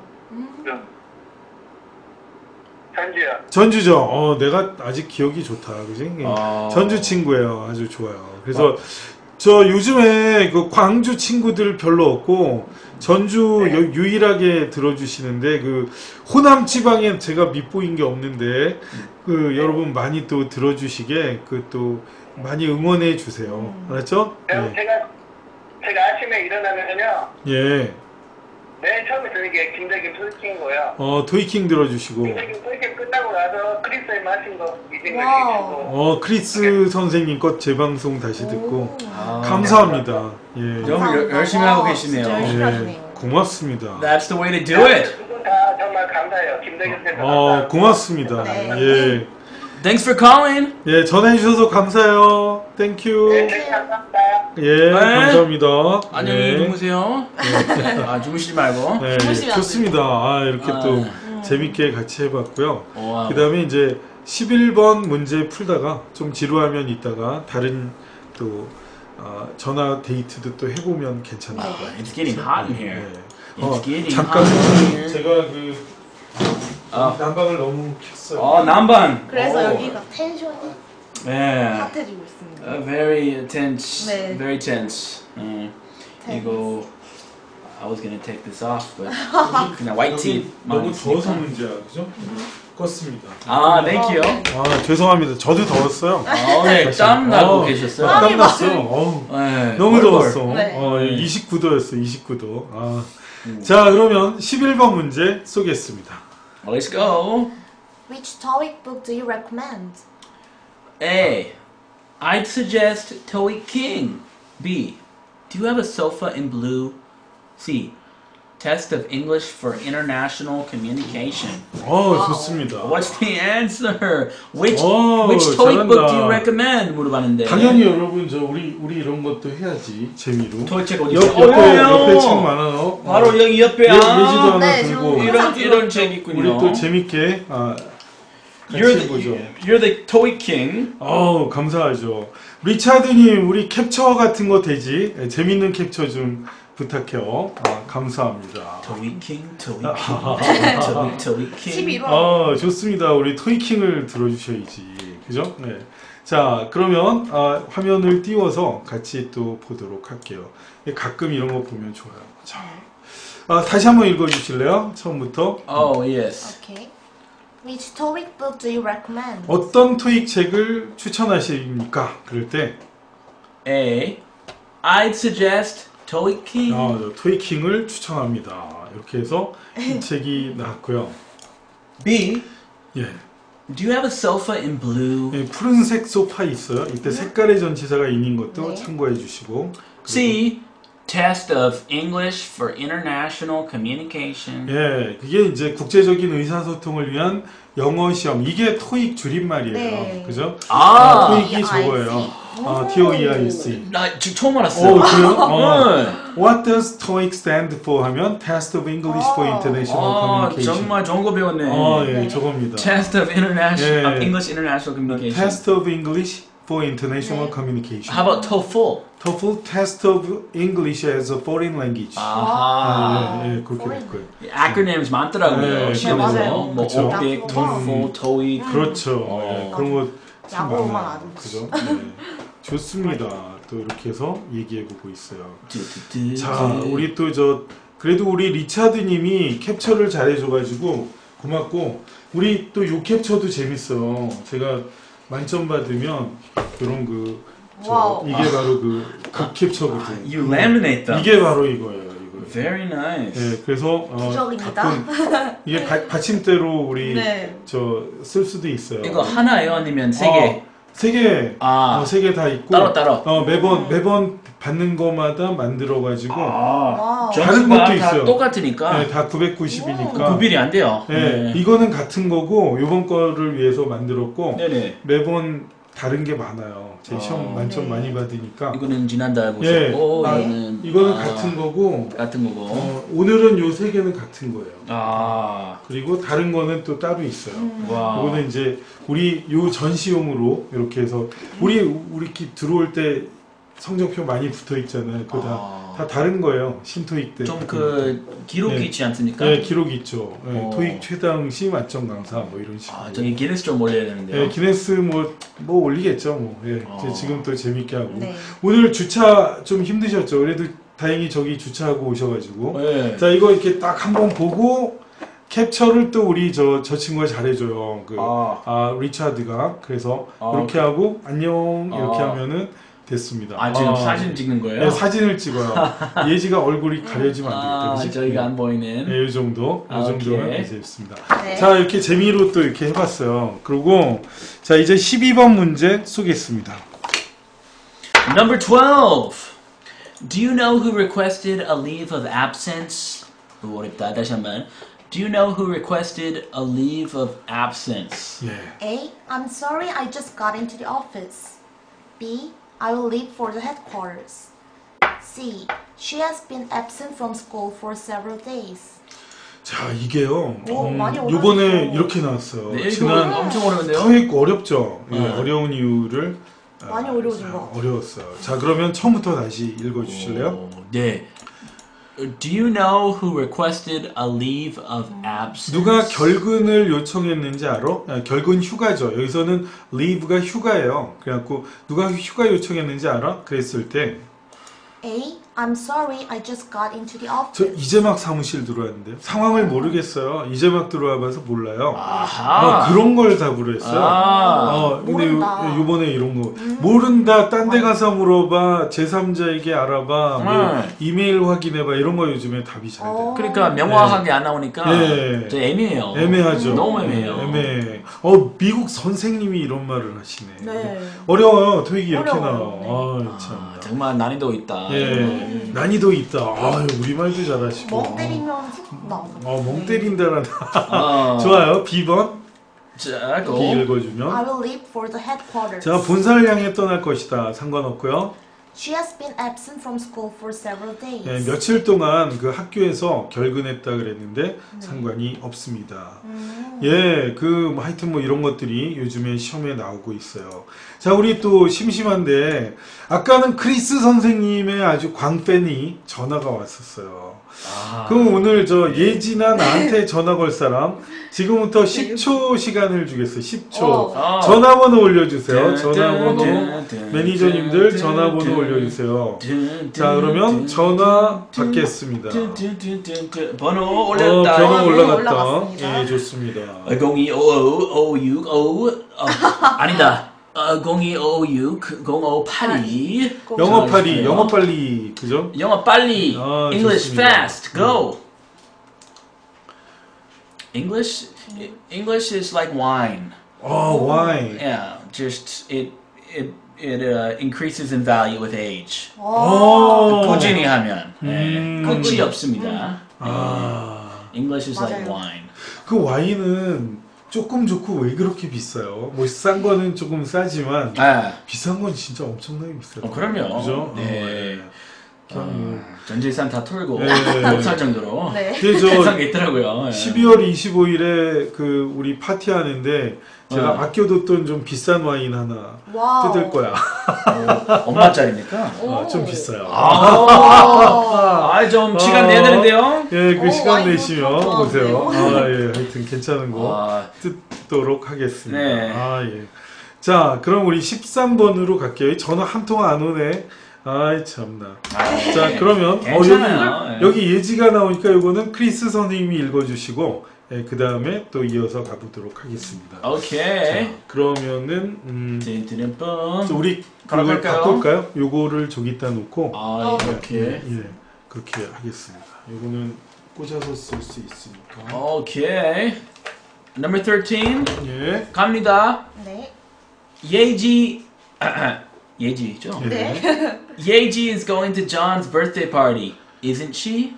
전주요. 전주죠. 어, 내가 아직 기억이 좋다. 그지? 아. 전주 친구예요. 아주 좋아요. 그래서 저 요즘에 그 광주 친구들 별로 없고 전주 네. 여- 유일하게 들어주시는데 그 호남 지방에 제가 밑보인 게 없는데 그 여러분 많이 또 들어주시게 그 또 많이 응원해 주세요. 알았죠? 그럼 예. 제가, 제가 아침에 일어나면요, 예. 맨 처음에 드는 게 김대김 소개팅 거예요. 어, 토이킹 들어주시고 김대김 소개팅 끝나고 나서 크리스님 하신 거 이징글 와우. 시키고. 어, 크리스 선생님 것 재방송 다시 듣고 오. 아. 감사합니다. 예. 너무 열- 열심히 하고 계시네요. 진짜 열심히 예. 하시네요. 고맙습니다. That's the way to do it. 두분 다 정말 감사해요. 김대김 쌤도 어, 감사하고. 고맙습니다. 네. 예. Thanks for calling. 예, 전화해주셔서 감사해요. 땡큐. 네, 네, 감사합니다. 예, 감사합니다. 안녕히 예. 주무세요. 아, 주무시지 말고. 네, 주무시면 안 좋습니다. 아, 이렇게 아. 또 재밌게 같이 해봤고요. 와. 그 다음에 이제 십일 번 문제 풀다가 좀 지루하면 이따가 다른 또 아, 전화 데이트도 또 해보면 괜찮을 것 같아요. It's getting hot in here. 예. 어, It's getting 잠깐 hot in here. 제가 그 아. 난방을 너무 켰어요. 어, 남반. 그래서 어. 여기가 텐션이 네. 핫해지고 있습니다. Uh, very tense. 네. Very tense. 어, Tense. 이거 I was gonna take this off, but 그냥 white tee. 너무 더워서 문제야, 그죠? 껐습니다. 아, thank you. 아, 죄송합니다. 저도 더웠어요. 아, 네, 땀 나고 어, 계셨어요. 땀 났어. 어우, 네, 너무 얼굴. 더웠어. 네. 어, 이십구 도였어, 이십구 도. 아. 음. 자, 그러면 십일 번 문제 쏘겠습니다. Let's go. Which TOEIC book do you recommend? A. I'd suggest TOEIC King. B. Do you have a sofa in blue? C. Test of English for International Communication. 어, 좋습니다. What's the answer? Which 오, which TOEIC book do 잘한다. you recommend? 물어봤는데. 당연히 여러분 저 우리 우리 이런 것도 해야지 재미로. 토익 책 어디 옆, 있어요? 옆에 어, 옆에 책 많아요. 바로 여기 옆에. 예, 예지도 하나 네, 들고 저 이런 이런 책 있군요. 우리 또 재밌게 아, You're 같이 the, 보죠. you're the TOEIC king. 어우 감사하죠. 리차드님 우리 캡처 같은 거 되지? 예, 재밌는 캡처 좀 부탁해요. 아, 감사합니다. TOEIC king, TOEIC king, TOEIC, TOEIC king. 십일 월. 아 좋습니다. 우리 토이킹을 들어주셔야지. 그죠? 네. 자 그러면 아, 화면을 띄워서 같이 또 보도록 할게요. 예, 가끔 이런 거 보면 좋아요. 자, 아, 다시 한번 읽어주실래요? 처음부터. Oh yes. Okay. Which TOEIC book do you recommend? 어떤 토익 책을 추천하십니까? 그럴 때 A. I'd suggest TOEIC king. 아, 토이킹을 추천합니다. 이렇게 해서 이 책이 나왔고요. B. 예. Do you have a sofa in blue? 예, 푸른색 소파 있어요. 이때 색깔의 전치사가 인인 것도 네. 참고해 주시고. C. Test of English for International Communication. 예, 그게 이제 국제적인 의사소통을 위한 영어 시험. 이게 토익 줄임말이에요. 네. 그죠? 아, 토익이 저거예요. 아, T O E I C. 나 지금 처음 알았어요. 오, 그래요? 어. 네. What does TOEIC stand for 하면 Test of English for 아. International 아, Communication. 정말 좋은 거 배웠네. 아, 예, 네. 저겁니다. Test of International 예. of English International Communication. Test of English for International 네. Communication. How about TOEFL? TOEFL Test of English as a Foreign Language. 아하. 아, 예, 예, 그렇게 될 거예요. acronyms 많더라고요. 네, 시험에서 맞아요. 뭐 그쵸. 오빅, TOEFL, TOEIC. 그렇죠. 어. 예, 그런 거 참 야구만 많아요. 안 그죠? 네. 좋습니다. 또 이렇게 해서 얘기해 보고 있어요. 뚜뚜뚜. 자, 우리 또 저 그래도 우리 리차드님이 캡처를 잘해줘가지고 고맙고 우리 또 요 캡처도 재밌어. 제가 만점 받으면 그런 그 저, 와우. 이게 바로 그, 그 캡처거든. You laminate them. 이게 바로 이거예요. 이거. Very nice. 예, 그래서 어, 기적입니다. 가끔 이게 바, 받침대로 우리 네. 저 쓸 수도 있어요. 이거 하나예요? 아니면 세 개? 어, 세 개, 아. 어, 세 개 다 있고 따로 따로. 어, 매번 매번 받는 것마다 만들어 가지고 아, 와우. 다른 점수가 것도 다 있어요. 똑같으니까 네, 다 구백구십이니까 구별이 안 돼요. 네, 이거는 같은 거고 요번 거를 위해서 만들었고 네네. 매번 다른 게 많아요. 제 시험 아. 만점 네. 많이 받으니까 이거는 지난달 예. 보셨고 아, 이거는 이거는 아, 같은 거고 같은 거고. 어, 오늘은 요 세 개는 같은 거예요. 아, 그리고 다른 거는 또 따로 있어요. 와. 이거는 이제 우리 요 전시용으로 이렇게 해서 우리 우리 기 들어올 때 성적표 많이 붙어 있잖아요. 그거 다, 아. 다 다른 거예요. 신토익 때. 좀 그 기록이 네. 있지 않습니까? 네, 기록 있죠. 네, 어. 토익 최당 시 만점 강사 뭐 이런 식으로. 아, 저기 기네스 좀 올려야 되는데요. 네, 기네스 뭐, 뭐 올리겠죠. 뭐. 예, 어. 이제 지금 또 재밌게 하고. 네. 오늘 주차 좀 힘드셨죠? 그래도 다행히 저기 주차하고 오셔가지고. 네. 자, 이거 이렇게 딱 한번 보고 캡처를 또 우리 저, 저 친구가 잘해줘요. 그, 아. 아, 리차드가. 그래서 아, 이렇게 하고 안녕 이렇게 아. 하면은 됐습니다. 아, 지금 아. 사진 찍는 거예요? 네, 사진을 찍어요. 예지가 얼굴이 가려지면 안 아, 되겠다. 그치? 저희가 안 보이는. 네, 이 정도. 이 아, 정도면 오케이. 이제 있습니다. 네. 자, 이렇게 재미로 또 이렇게 해봤어요. 그리고 자, 이제 십이 번 문제 쏘겠습니다. Number twelve. Do you know who requested a leave of absence? 오, 어렵다. 다시 한번. Do you know who requested a leave of absence? 예. A. I'm sorry I just got into the office. B. I will leave for the headquarters. C. She has been absent from school for several days. 자, 이게요. 오, 많이 요번에 어려웠어요. 이렇게 나왔어요. 네, 이거 지난 엄청 어려운데요? 토익 어렵죠. 예, 네. 어려운 이유를 아, 많이 어려워진 자, 것 같아요. 어려웠어요. 자, 그러면 처음부터 다시 읽어 주실래요? 오, 네. Do you know who requested a leave of absence? 누가 결근을 요청했는지 알아? 아, 결근 휴가죠. 여기서는 leave가 휴가예요. 그래갖고 누가 휴가 요청했는지 알아? 그랬을 때 A. I'm sorry I just got into the 저 office. 이제 막 사무실 들어왔는데요. 상황을 모르겠어요. 이제 막 들어와 봐서 몰라요. 아하. 어, 그런 걸 답으로 했어요. 아. 어, 근데 요, 모른다. 요번에 이런 거 모른다. 딴 데 가서 물어봐. 제삼자에게 알아봐. 뭐 음. 이메일 확인해봐. 이런 거 요즘에 답이 잘 돼요. 어. 그러니까 명확하게 안 나오니까 네. 좀 애매해요. 애매하죠. 너무 애매해요. 애매해. 어, 미국 선생님이 이런 말을 하시네. 네. 어려워요. 토익이 이렇게 어려워요. 나와. 아, 아, 참. 정말 난이도 있다. 예. 네. 난이도 있다. 아, 우리말도 잘하시고. 멍 때리면 훅 나오는. 어, 멍 때린다라는. 어, 좋아요. 비 번. 자, 비 고. 읽어주면. I will leave for the headquarters. 자, 본사를 향해 떠날 것이다. 상관없고요. She has been absent from school for several days. 네, 며칠 동안 그 학교에서 결근했다 그랬는데 상관이 없습니다. 음. 예, 그 뭐 하여튼 뭐 이런 것들이 요즘에 시험에 나오고 있어요. 자, 우리 또 심심한데 아까는 크리스 선생님의 아주 광팬이 전화가 왔었어요. 아. 그럼 오늘 저 예지나 나한테 전화 걸 사람 지금부터 십 초 시간을 주겠어요. 십 초. 어. 아. 전화번호 올려주세요. 네, 전화번호. 네, 네, 매니저님들 네, 전화번호 네, 올려주세요. 네, 자, 그러면 네, 전화 네, 받겠습니다. 네, 네, 네, 네, 네. 번호 어, 올렸다. 번호 네, 올라갔다. 올라갔습니다. 예, 좋습니다. 공이오오오육오 어, 아니다. 어, 공이오육 공오팔이 영어 빨리, 영어 빨리, 그죠? 영어 빨리. 아, English 좋습니다. fast. Go. English English is like wine. 어, why? Yeah, just it it it uh, increases in value with age. 오. 꾸준히 하면 예, 음. 끝이 없습니다. 아, English is like 맞아요. wine. 그 와인은 조금 좋고 왜 그렇게 비싸요? 뭐 싼 거는 조금 싸지만 아, 비싼 건 진짜 엄청나게 비싸요. 어, 그럼요. 그죠? 네. 어, 예. 그냥 뭐. 어, 전재산 다 털고 네. 못살 정도로 네. 근데 저 세상 게 있더라고요. 예. 십이월 이십오일에 그 우리 파티 하는데 제가 어. 아껴뒀던 좀 비싼 와인 하나 와우. 뜯을 거야. 어, 엄마짜리니까. 아, 좀 비싸요. 아, 아, 좀 시간 어. 내야 되는데요. 예, 그 오, 시간 와인 내시면 좋다. 보세요. 아, 예, 하여튼 괜찮은 거 아, 뜯도록 하겠습니다. 네. 아, 예. 자, 그럼 우리 십삼 번으로 갈게요. 전화 한 통 안 오네. 아이, 참나. 아, 자, 그러면 어, 괜찮아요. 여기, 여기 예지가 나오니까 이거는 크리스 선생님이 읽어주시고, 예, 그 다음에 또 이어서 가보도록 하겠습니다. 오케이. 자, 그러면은 음, 띠띠름뿜. 그래서 우리 그럼 그걸 갈까요? 바꿀까요? 요거를 저기다 놓고 아, 이렇게. 예, 그렇게 하겠습니다. 요거는 꽂아서 쓸 수 있으니까. 오케이. Number thirteen. 예. 갑니다. 네. 예지. 예지죠? 예. 네. Yeji is going to John's birthday party, isn't she?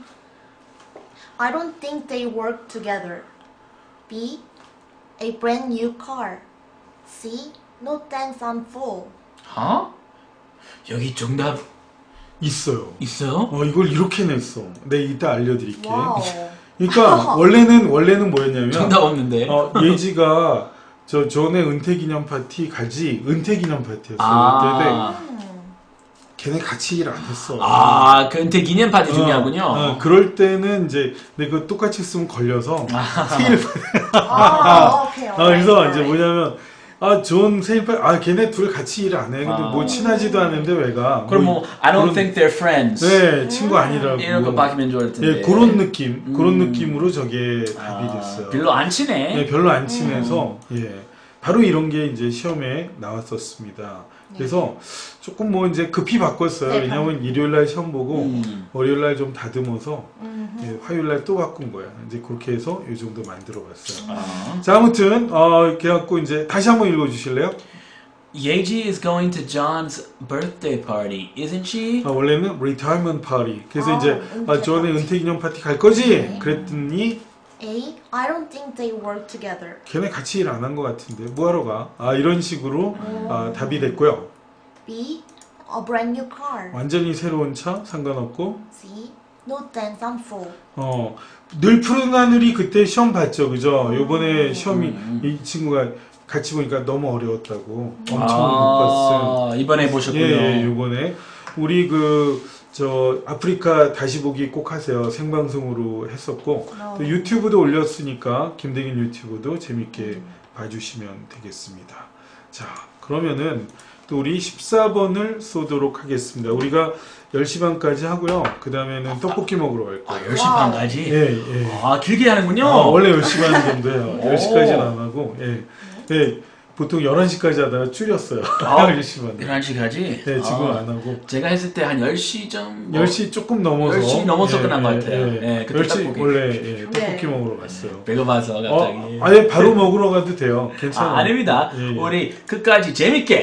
I don't think they work together. B. A brand new car. C. No thanks, I'm full. 어? 여기 정답 있어요. 있어요? 어, 이걸 이렇게 냈어. 내 이따 알려드릴게. 와우. 그러니까 원래는 원래는 뭐였냐면 정답 없는데. 어, 예지가 저 전에 은퇴기념 파티 가지 은퇴기념 파티였어요. 아. 그때 걔네 같이 일 안 했어. 아, 그 은퇴 기념 파티 어, 중요하군요. 어, 그럴 때는 이제 내가 똑같이 쓰면 걸려서 생일 아, 오케이. 아, 그래서 이제 뭐냐면 아, 존 생일 파티 아, 걔네 둘 같이 일 안 해. 근데 아. 뭐 친하지도 않은데 왜가 그럼 뭐 I don't 그런- think they're friends. 네, 친구 아니라고. 이런 거 바뀌면 좋을 텐데. 예, 그런 느낌, 그런 음. 느낌으로 저게 답이 아, 됐어요. 별로 안 친해. 네, 별로 안 친해서 예, 바로 이런 게 이제 시험에 나왔었습니다. 그래서 조금 뭐 이제 급히 바꿨어요. 네, 왜냐면 일요일 날 시험 보고 음. 월요일 날 좀 다듬어서 음. 예, 화요일 날 또 바꾼 거야. 이제 그렇게 해서 이 정도 만들어봤어요. 아. 자, 아무튼 어, 그래갖고 이제 다시 한번 읽어주실래요? Yeji is going to John's birthday party, isn't she? 아, 원래는 retirement party. 그래서 아, 이제 은퇴 아, 전에 파티. 은퇴기념 파티 갈 거지? 네. 그랬더니 A. I don't think they work together. 걔네 같이 일 안 한 것 같은데 뭐하러 가? 아, 이런 식으로 아, 답이 됐고요. B. A brand new car. 완전히 새로운 차 상관없고 C. No thanks, I'm full. 어, 늘 푸른 하늘이 그때 시험 봤죠, 그죠? 요번에 시험이 음. 이 친구가 같이 보니까 너무 어려웠다고 엄청 못 봤어요. 아, 이번에 보셨군요. 예, 예, 요번에 우리 그 저 아프리카 다시 보기 꼭 하세요. 생방송으로 했었고 어. 또 유튜브도 올렸으니까 김대균 유튜브도 재밌게 봐주시면 되겠습니다. 자, 그러면은 또 우리 십사 번을 쏘도록 하겠습니다. 우리가 열 시 반까지 하고요. 그 다음에는 떡볶이 먹으러 갈 아, 거예요. 열 시 와우. 반까지? 예, 예. 아, 길게 하는군요. 아, 원래 열 시 반 정도예요. 오. 열 시까지는 안 하고, 예. 예. 보통 열한 시까지 하다가 줄였어요. 아, 열 시 반. 열한 시까지? 예, 지금 아, 안 하고. 제가 했을 때 한 열 시쯤 뭐 열 시 조금 넘어서. 열 시 넘어서 끝난 것 같아요. 예, 그때 열 시 떡볶이. 원래 예, 떡볶이 네. 먹으러 갔어요. 배고파서 갑자기. 어, 아예 바로 먹으러 가도 돼요. 괜찮아요. 아, 아닙니다. 예, 예. 우리 끝까지 재밌게 네.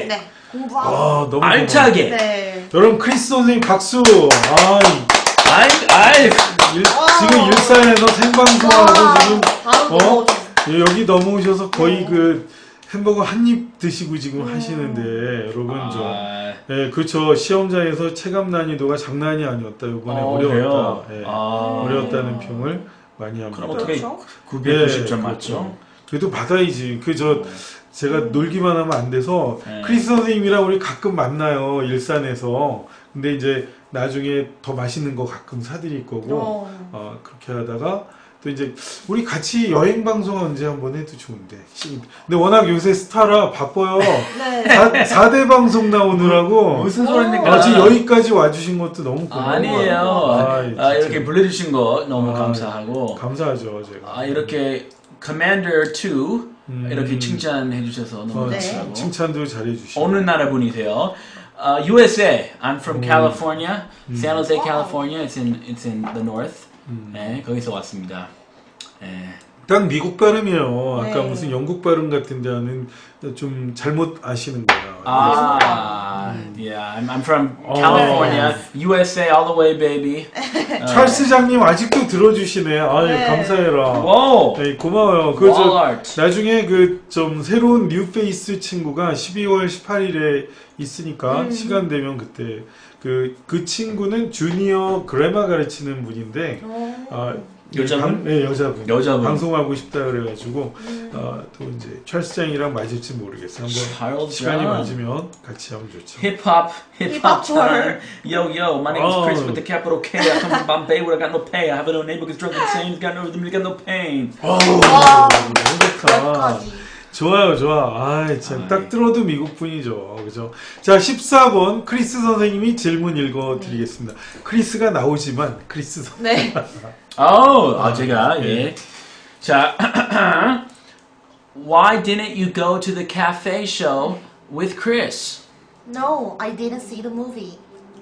공부하고. 아, 너무 알차게. 네. 여러분 크리스 선생님 박수. 아, 아이, 아이. 일, 지금 일산에서 생방송하고 지금 바로 어? 넘어오죠. 예, 여기 넘어오셔서 거의 네. 그 햄버거 한 입 드시고 지금 음. 하시는데 여러분 좀 아, 예, 그렇죠. 시험장에서 체감 난이도가 장난이 아니었다. 이번에 어, 어려웠다. 그래요? 예, 아. 어려웠다는 평을 많이 합니다. 그럼 어떻게 그렇죠. 구백구십 점 예, 맞죠? 그렇죠. 그래도 받아야지. 그 저 제가 놀기만 하면 안 돼서 네. 크리스 선생님이랑 우리 가끔 만나요. 일산에서. 근데 이제 나중에 더 맛있는 거 가끔 사드릴 거고 어. 어, 그렇게 하다가 또 이제 우리 같이 여행 방송 언제 한번 해도 좋은데. 시- 근데 워낙 요새 스타라 바빠요. 네. 사 대 방송 나오느라고. 무슨 소리입니까? 아, 지금 여기까지 와주신 것도 너무 고마워요. 아니에요. 아, 아, 진짜. 이렇게 불러주신 거 너무 아, 감사하고 감사하죠, 제가. 아, 이렇게 Commander 투 음. 이렇게 칭찬해 주셔서 너무 어, 네. 감사하고 칭찬도 잘해주시고. 어느 나라 분이세요? Uh, U S A. I'm from 음. California, San Jose, 와우. California. It's in it's in the north. 음. 네, 거기서 왔습니다. 네. 딱 미국 발음이에요. 아까 네. 무슨 영국 발음 같은데 하는 좀 잘못 아시는 거예요. 아, yeah. I'm, I'm from 어. California, U S A all the way, baby. 찰스장님 아직도 들어주시네. 아, 네. 감사해라. Whoa. 네, 고마워요. 그 저 Walmart. 나중에 그 좀 새로운 뉴페이스 친구가 십이월 십팔일에 있으니까 음. 시간 되면 그때 그 그 친구는 주니어 그래마 가르치는 분인데 어. 아, 여자분? 방- 네, 여자분. 여자분. 방송하고 싶다 그래가지고 음. 아, 또 이제 찰스장이랑 맞을지 모르겠어. 한번 Charles 시간이 John. 맞으면 같이 하면 좋죠. Hip hop, hip Hip-hop hop time. tour. Yo, yo, my name is Oh. Chris with the capital K. I come from Bombay where I got no pay. I have no neighbor who's drunk and insane. He's got no rhythm, he's got no pain. 어우, 와. 너무 좋다. 여기까지. 좋아요, 좋아. 아, 참, 아이. 딱 들어도 미국 분이죠. 그죠? 자, 십사 번 크리스 선생님이 질문 읽어 드리겠습니다. 크리스가 나오지만, 크리스 선 네. Oh, 아, 제가, 예. 예. 자, why didn't you go to the cafe show with Chris? No, I didn't see the movie.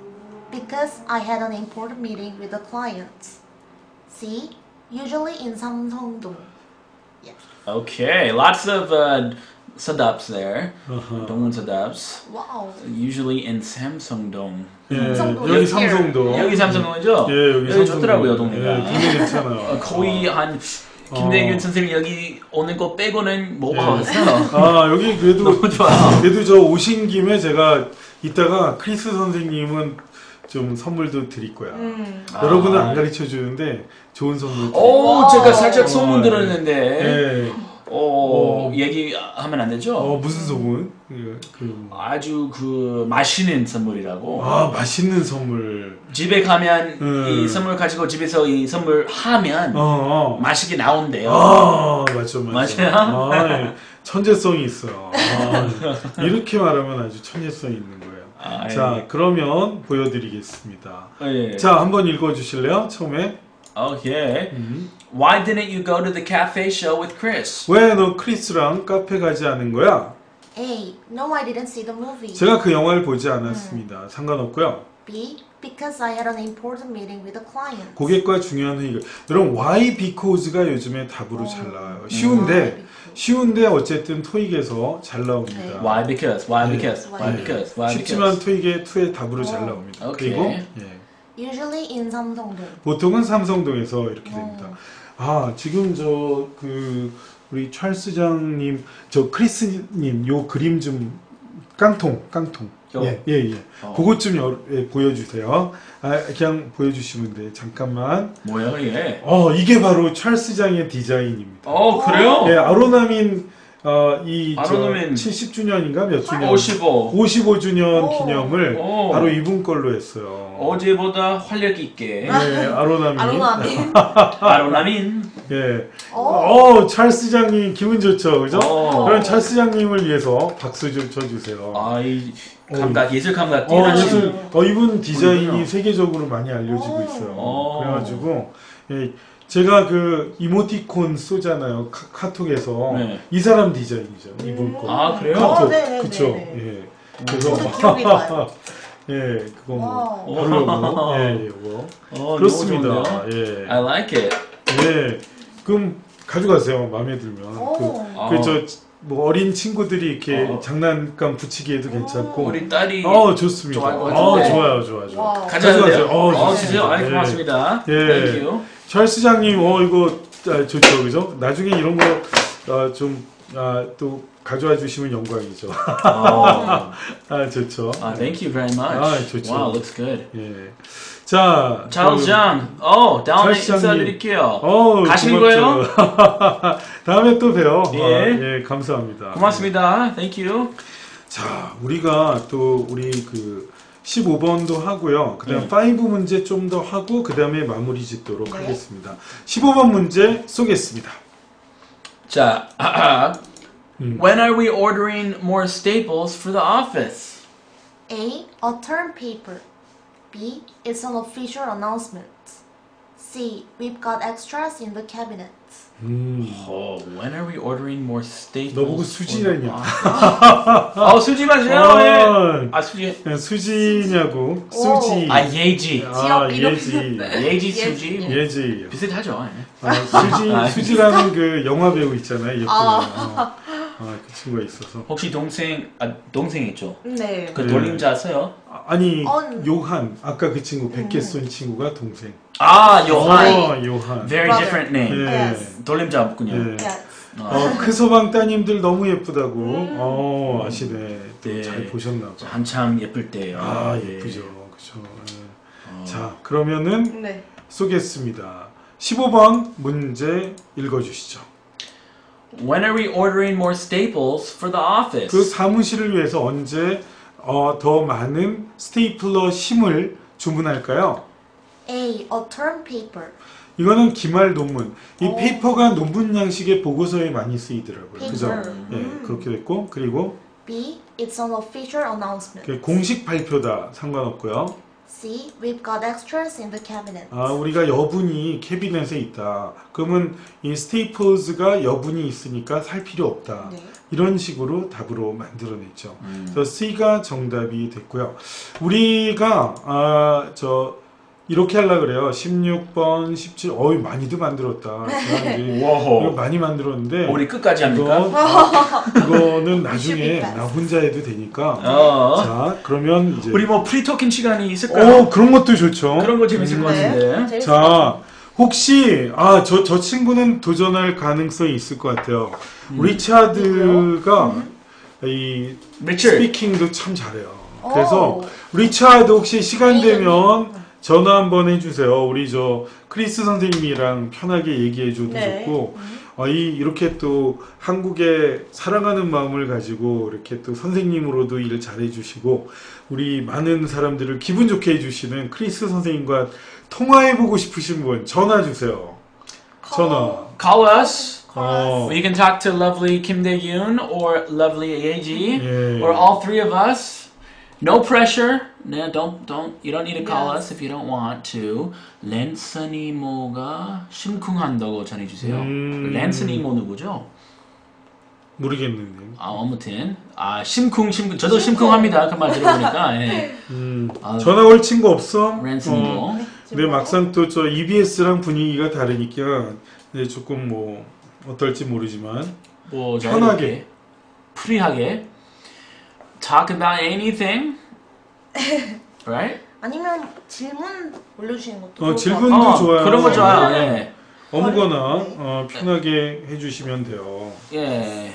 Because I had an important meeting with the client. See? Usually in Samsungdong. Yes. Okay, lots of uh, sadabs there. 어허. 동문 sadabs. Wow. Usually in Samsungdong. 예, 삼성도 여기 여기 삼성도. 여기 삼성동이죠? 예, 여기 삼성도. 좋더라고요, 동네가. 예, 동네 괜찮아요. 어, 거의 한 김대균 어. 선생님 여기 오는 거 빼고는 못 예. 봐봤어. 아, 여기 그래도, 너무 좋아. 그래도 저 오신 김에 제가 이따가 크리스 선생님은 좀 선물도 드릴 거야. 음. 여러분은 아. 안 가르쳐 주는데 좋은 선물 드릴 오, 제가 살짝 어, 소문 네. 들었는데. 예. 오, 어. 얘기하면 안 되죠? 어, 무슨 소문? 그, 그, 아주 그 맛있는 선물이라고. 아, 맛있는 선물. 집에 가면 음. 이 선물 가지고 집에서 이 선물 하면 어, 어. 맛있게 나온대요. 아, 맞죠, 맞죠. 맞아요? 아, 예. 천재성이 있어요. 아, 이렇게 말하면 아주 천재성이 있는 거예요. 아, 자, 예. 그러면 보여드리겠습니다. 예. 자, 한번 읽어주실래요? 처음에. 오케이. 음. Why didn't you go to the cafe show with Chris? 왜 너 크리스랑 카페 가지 않은 거야? A. No, I didn't see the movie. 제가 그 영화를 보지 않았습니다. 상관없고요. B. Because I had an important meeting with a client. 고객과 중요한 회의가. 여러분, why because가 요즘에 답으로 잘 나와요. 쉬운데, 쉬운데 어쨌든 토익에서 잘 나옵니다. 네. Why because? Why 네. because? Why 네. because? Why 쉽지만 because? 토익의 투의 답으로 잘 어. 나옵니다. 오케이. 그리고 예, Usually in Samsungdong. 보통은 삼성동에서 이렇게 됩니다. 어. 아, 지금 저 그 우리 찰스장님, 저 크리스님 요 그림 좀 깡통, 깡통. 요? 예, 예, 예. 어. 그것 좀 여, 예, 보여주세요. 아, 그냥 보여주시면 돼. 잠깐만. 뭐야 이게? 어, 이게 바로 찰스장의 디자인입니다. 어 그래요? 예, 아로나민 어, 이 아로나민. 칠십 주년인가 몇 주년? 오십오. 오십오 주년 오. 기념을 오. 바로 이분 걸로 했어요. 어제보다 활력 있게. 네, 아로나민. 아로나민. 아로나민. 예. 어. 어, 찰스장님 기분 좋죠, 그죠? 어. 그럼 찰스장님을 위해서 박수 좀 쳐주세요. 아이 감각 예술 감각 어, 뛰어나신. 예술, 어, 이분 디자인이 보이군요. 세계적으로 많이 알려지고 오. 있어요. 오. 그래가지고, 예, 제가 그 이모티콘 쏘잖아요. 카, 카톡에서. 네. 이 사람 디자인이죠, 이분 거. 아 그래요? 카톡. 어, 네네네네. 그쵸. 예. 그래서, 저도 기억이 나요. 예, 그거 뭐. 와우. 바로 요거. 예, 요거. 어, 그렇습니다. 너무 좋은데요? 예. I like it. 예. 그럼 가져가세요. 마음에 들면. 오. 그, 그, 저, 뭐 어린 친구들이 이렇게 어. 장난감 붙이기에도 괜찮고. 우리 딸이 어 좋습니다. 좋아할 것 어 같은데. 좋아요, 좋아요, 좋아요. 와우. 가져가세요. 가져가세요. 어, 어, 좋습니다. 주세요. 아이, 예. 고맙습니다. 예. Thank you. 찰스장님, 어 이거 아, 좋죠, 그죠? 나중에 이런 거좀또 아, 또 가져와 주시면 영광이죠. 어. 아 좋죠. 아, thank you very much. 아, 좋죠. Wow, looks good. 예. 자, 찰스 그- 장, 어, 다음에 찰스 장님. 인사드릴게요. 어, 가시는 고맙죠. 다음에 또 봬요. 예. 아, 예, 감사합니다. 고맙습니다. Thank you. 자, 우리가 또 우리 그 십오 번도 하고요. 그다음 네. 오 문제 좀 더 하고 그다음에 마무리 짓도록 네. 하겠습니다. 십오 번 문제 쏘겠습니다. 자, 음. when are we ordering more staples for the office? A. A term paper. B. It's an official announcement. C. We've got extras in the cabinet. 음. Oh, when are we ordering more staples? 너보고 for the 수지라냐? office? 어, 수지 맞아요. 아, 예. 아, 수지. 예, 수지냐고? 오. 수지. 아, 예지. 아, 지역 이름 예지. 예지, 예지. 수지. 예지. 비슷하죠. 예. 아, 수지, 아, 수지라는 그 영화 배우 있잖아요. 예쁜 아. 아. 아, 그 친구가 있어서. 혹시 동생, 아, 동생 있죠? 네. 그 네. 돌림자 써요? 아, 아니, 어. 요한. 아까 그 친구, 백개 쏜 친구가 동생. 아, 요한. 어, 요한. Very Brother. different name. 예. Yes. 돌림자 없군요. 예. Yes. 어. 어, 크소방 따님들 너무 예쁘다고. 어, 아시네. 또 네. 잘 보셨나 봐. 한참 예쁠 때예요. 아, 예. 예쁘죠. 그죠. 예. 어. 자, 그러면은 네. 쏘겠습니다. 십오 번 문제 읽어주시죠. When are we ordering more staples for the office? 그 사무실을 위해서 언제 어, 더 많은 스테이플러 심을 주문할까요? A. A term paper. 이거는 기말 논문. 이 오. 페이퍼가 논문 양식의 보고서에 많이 쓰이더라고요. 그죠? Paper. 예, 음. 그렇게 됐고 그리고 B. It's an official announcement. 그 공식 발표다 상관없고요. C. We've got extras in the cabinet. 아, 우리가 여분이 캐비넷에 있다. 그러면 이 스테이플즈가 여분이 있으니까 살 필요 없다. 네. 이런 식으로 답으로 만들어냈죠. 음. 그래서 C가 정답이 됐고요. 우리가 아, 저 이렇게 하려고 그래요. 십육 번, 십칠, 어이 많이도 만들었다. 제가 이제 이거 와호. 많이 만들었는데 우리 끝까지 합니까? 이거, 이거는 나중에 be fast. 나 혼자 해도 되니까. 어. 자, 그러면 이제 우리 뭐 프리토킹 시간이 있을까요? 어, 그런 것도 좋죠. 그런 거 재밌을 것 네. 같은데. 재밌을 것 자, 혹시 아, 저 저 친구는 도전할 가능성이 있을 것 같아요. 음. 리차드가 이 리처드. 스피킹도 참 잘해요. 오. 그래서 리차드 혹시 시간 네. 되면 전화 한번 해주세요. 우리 저 크리스 선생님이랑 편하게 얘기해줘도 네. 좋고, 어, 이 이렇게 또 한국에 사랑하는 마음을 가지고 이렇게 또 선생님으로도 일을 잘해주시고 우리 많은 사람들을 기분 좋게 해주시는 크리스 선생님과 통화해보고 싶으신 분 전화 주세요. 전화. Call us. 어, You can talk to lovely Kim Dae-yoon or lovely Yeji 예. or all three of us. No pressure. No, don't don't. You don't need to call Yes. us if you don't want to. 랜스니모가 심쿵한다고 전해주세요. 음. 랜스니모 누구죠? 모르겠는데. 아 아무튼 아 심쿵 심쿵 저도 심쿵합니다. 그 말 들어보니까. 예. 음, 아. 전화 올 친구 없어? 랜스니모. 어, 근데 막상 또 저 이비에스랑 분위기가 다르니까 네, 조금 뭐 어떨지 모르지만 뭐 편하게. 자유롭게, 프리하게 talk about anything, right? 아니면 질문 올려주시는 것도 어, 좋을 것 질문도 같아요. 좋아요. 그런 거 좋아요. 네. 예. 어무거나 어, 편하게 해주시면 돼요. 예.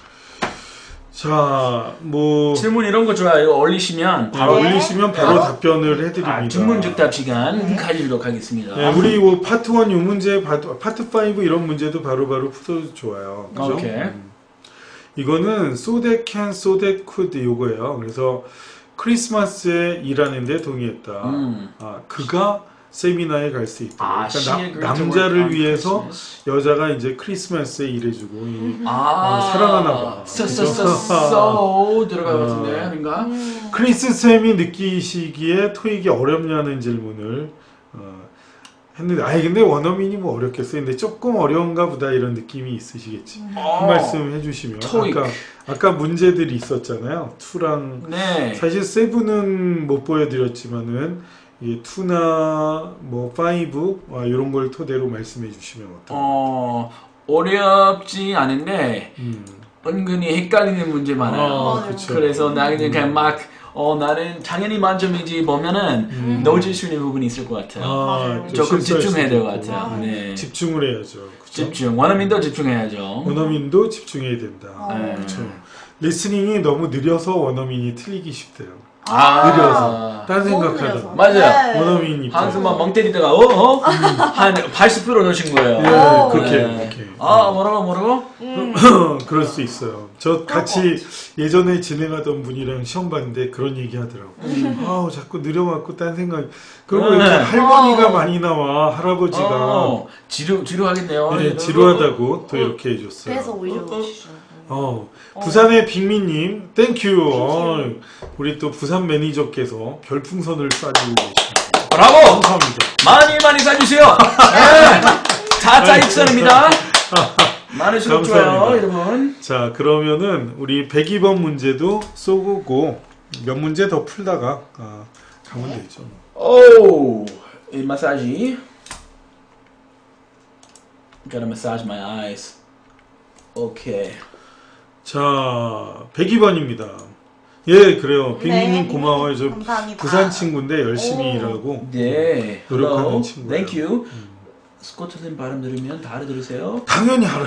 자, 뭐 질문 이런 거 좋아요. 이거 올리시면 바로 바로 네. 올리시면 바로 답변을 해드립니다. 아, 중문즉답 시간 가지도록 하겠습니다. 네, 우리 뭐 파트 일 요 문제, 파트, 파트 오 이런 문제도 바로바로 풀어도 좋아요. 그죠? 오케이. 음. 이거는 so that can, so that could 요거예요. 그래서 크리스마스에 일하는데 동의했다. 음. 아, 그가 세미나에 갈 수 있다. 아, 그러니까 she 나- agreed to work 남자를 on 위해서 Christmas. 여자가 이제 크리스마스에 일해주고 이 아, 어, 사랑하나 봐. so, so, so, so 들어갈 것 같은데 아닌가? 음. 크리스 쌤이 느끼시기에 토익이 어렵냐는 질문을 어, 했는데 아니 근데 원어민이 뭐 어렵겠어요. 근데 조금 어려운가 보다 이런 느낌이 있으시겠지. 어. 한 말씀 해주시면 토익. 아까 아까 문제들이 있었잖아요. 이랑 네. 사실 세븐은 못 보여드렸지만은 이 이나 뭐 파이브 아, 이런 걸 토대로 말씀해 주시면 어떨까요? 어 어렵지 않은데 음. 은근히 헷갈리는 문제 많아요. 아, 맞아요. 그쵸. 그래서 나는 그냥 막 어, 나는 당연히 만점이지 보면은 음. 놓칠 수 있는 부분이 있을 것 같아요. 아, 맞아요. 또 조금 실수할 집중해야 수도 될 것 있고. 같아요. 네. 집중을 해야죠. 그쵸? 집중. 원어민도 집중해야죠. 원어민도 집중해야 된다. 어. 네. 그렇죠. 리스닝이 너무 느려서 원어민이 틀리기 쉽대요. 아. 느려서. 딴 너무 생각하다가. 느려서. 맞아요. 네. 원어민 입장. 한숨만 멍 때리다가 어? 어? 한 팔십 퍼센트 넣으신 거예요. 예, 오. 그렇게, 네. 그렇게. 아 뭐라고 뭐라고? 음. 그럴 수 있어요. 저 같이 예전에 진행하던 분이랑 시험 봤는데 그런 얘기 하더라고. 아우, 자꾸 느려갖고 딴 생각. 그리고 네. 이렇게 할머니가 어. 많이 나와, 할아버지가. 어, 지루 지루하겠네요. 네, 이러고. 지루하다고 또 이렇게 해줬어요. 그래서 오히려 주시는 어, 부산의 빅미님, 땡큐. 어, 우리 또 부산 매니저께서 별풍선을 쏴주고 계십니다. 브라보! 감사합니다. 많이 많이 쏴주세요. 네. 자자 익선입니다. 많으시면 좋아요, 감사합니다. 여러분. 자, 그러면은 우리 백이 번 문제도 쏘고 몇 문제 더 풀다가 아, 가면 되죠. 오, 이 마사지. Gotta massage my eyes. 오케이. 자, 백이 번입니다. 예, 그래요. 빅미님 네. 고마워요. 저 감사합니다. 부산 친구인데 열심히 오. 일하고 네. 노력하는 Hello. 친구예요. Thank you. 스코틀랜드 발음 들으면 다 알아들으세요? 당연히 알아.